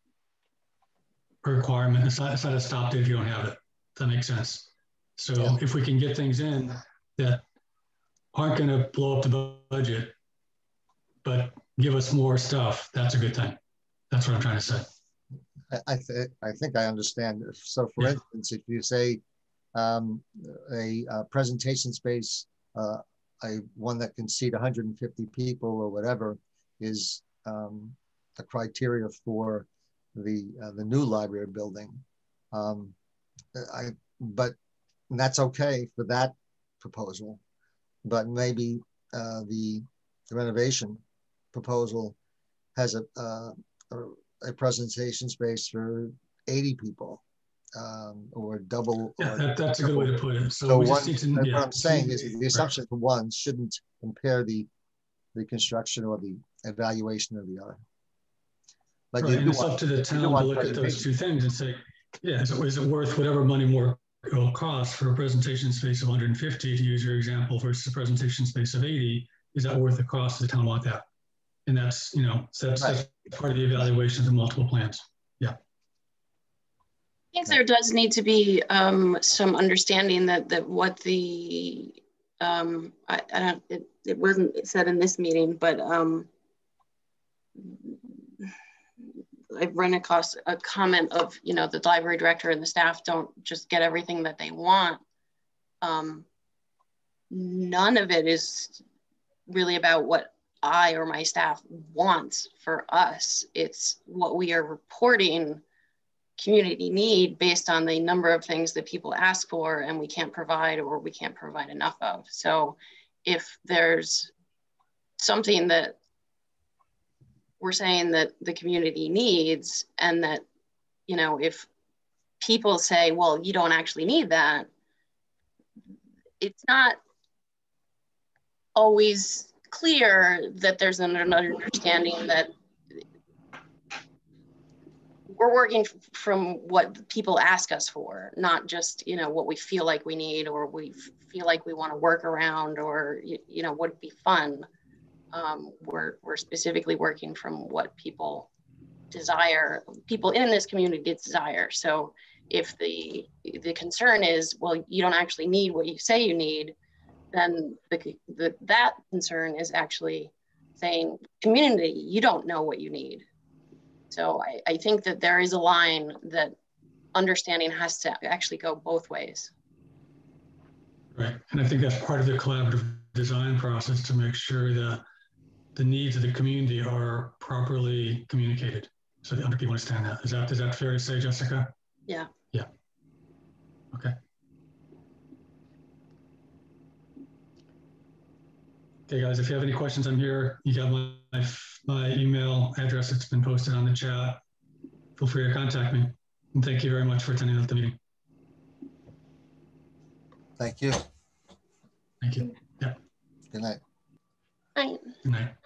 [SPEAKER 1] a requirement. It's not, it's not a stop date if you don't have it. That makes sense. So yeah. If we can get things in that aren't going to blow up the budget, but give us more stuff, that's a good thing. That's what I'm trying to say.
[SPEAKER 12] I, th I think I understand. So for yeah. instance, if you say um, a, a presentation space uh, a one that can seat one hundred fifty people or whatever is um, a criteria for the uh, the new library building. Um, I but that's okay for that proposal, but maybe uh, the, the renovation proposal has a, uh, a a presentation space for eighty people. Um, or double.
[SPEAKER 1] Yeah,
[SPEAKER 12] or
[SPEAKER 1] that, that's
[SPEAKER 12] triple.
[SPEAKER 1] a good way to put it. So,
[SPEAKER 12] so
[SPEAKER 1] we
[SPEAKER 12] one,
[SPEAKER 1] just need to,
[SPEAKER 12] what
[SPEAKER 1] yeah,
[SPEAKER 12] I'm saying
[SPEAKER 1] so,
[SPEAKER 12] is the
[SPEAKER 1] right.
[SPEAKER 12] assumption for one shouldn't impair the the construction or the evaluation of the other. But
[SPEAKER 1] right,
[SPEAKER 12] you
[SPEAKER 1] and
[SPEAKER 12] do
[SPEAKER 1] it's
[SPEAKER 12] want,
[SPEAKER 1] up to the town to
[SPEAKER 12] want
[SPEAKER 1] look at those two things and say, yeah, is it, is it worth whatever money more it will cost for a presentation space of one hundred fifty, to use your example, versus a presentation space of eighty? Is that worth the cost? Does the town want that? And that's, you know, so that's, right. that's part of the evaluation of the multiple plans. Yeah.
[SPEAKER 5] I think there does need to be um, some understanding that that what the um, I, I don't it, it wasn't said in this meeting, but um, I've run across a comment of, you know, the library director and the staff don't just get everything that they want. Um, none of it is really about what I or my staff wants for us. It's what we are reporting community need based on the number of things that people ask for and we can't provide or we can't provide enough of. So if there's something that we're saying that the community needs, and that, you know, if people say, well, you don't actually need that, it's not always clear that there's an understanding that we're working from what people ask us for, not just, you know, what we feel like we need or we feel like we want to work around or, you know, would be fun. Um, we're, we're specifically working from what people desire, people in this community desire. So if the, the concern is, well, you don't actually need what you say you need, then the, the, that concern is actually saying, community, you don't know what you need. So I, I think that there is a line that understanding has to actually go both ways.
[SPEAKER 1] Right, and I think that's part of the collaborative design process, to make sure that the needs of the community are properly communicated so that other people understand that. Is that, is that fair to say, Jessica?
[SPEAKER 5] Yeah.
[SPEAKER 1] Yeah. Okay. Okay, guys, if you have any questions, I'm here. You got my, my, my email address. It's been posted on the chat. Feel free to contact me. And thank you very much for attending the meeting.
[SPEAKER 12] Thank you.
[SPEAKER 1] Thank you. Yeah.
[SPEAKER 12] Good night.
[SPEAKER 5] Night.
[SPEAKER 1] Good night.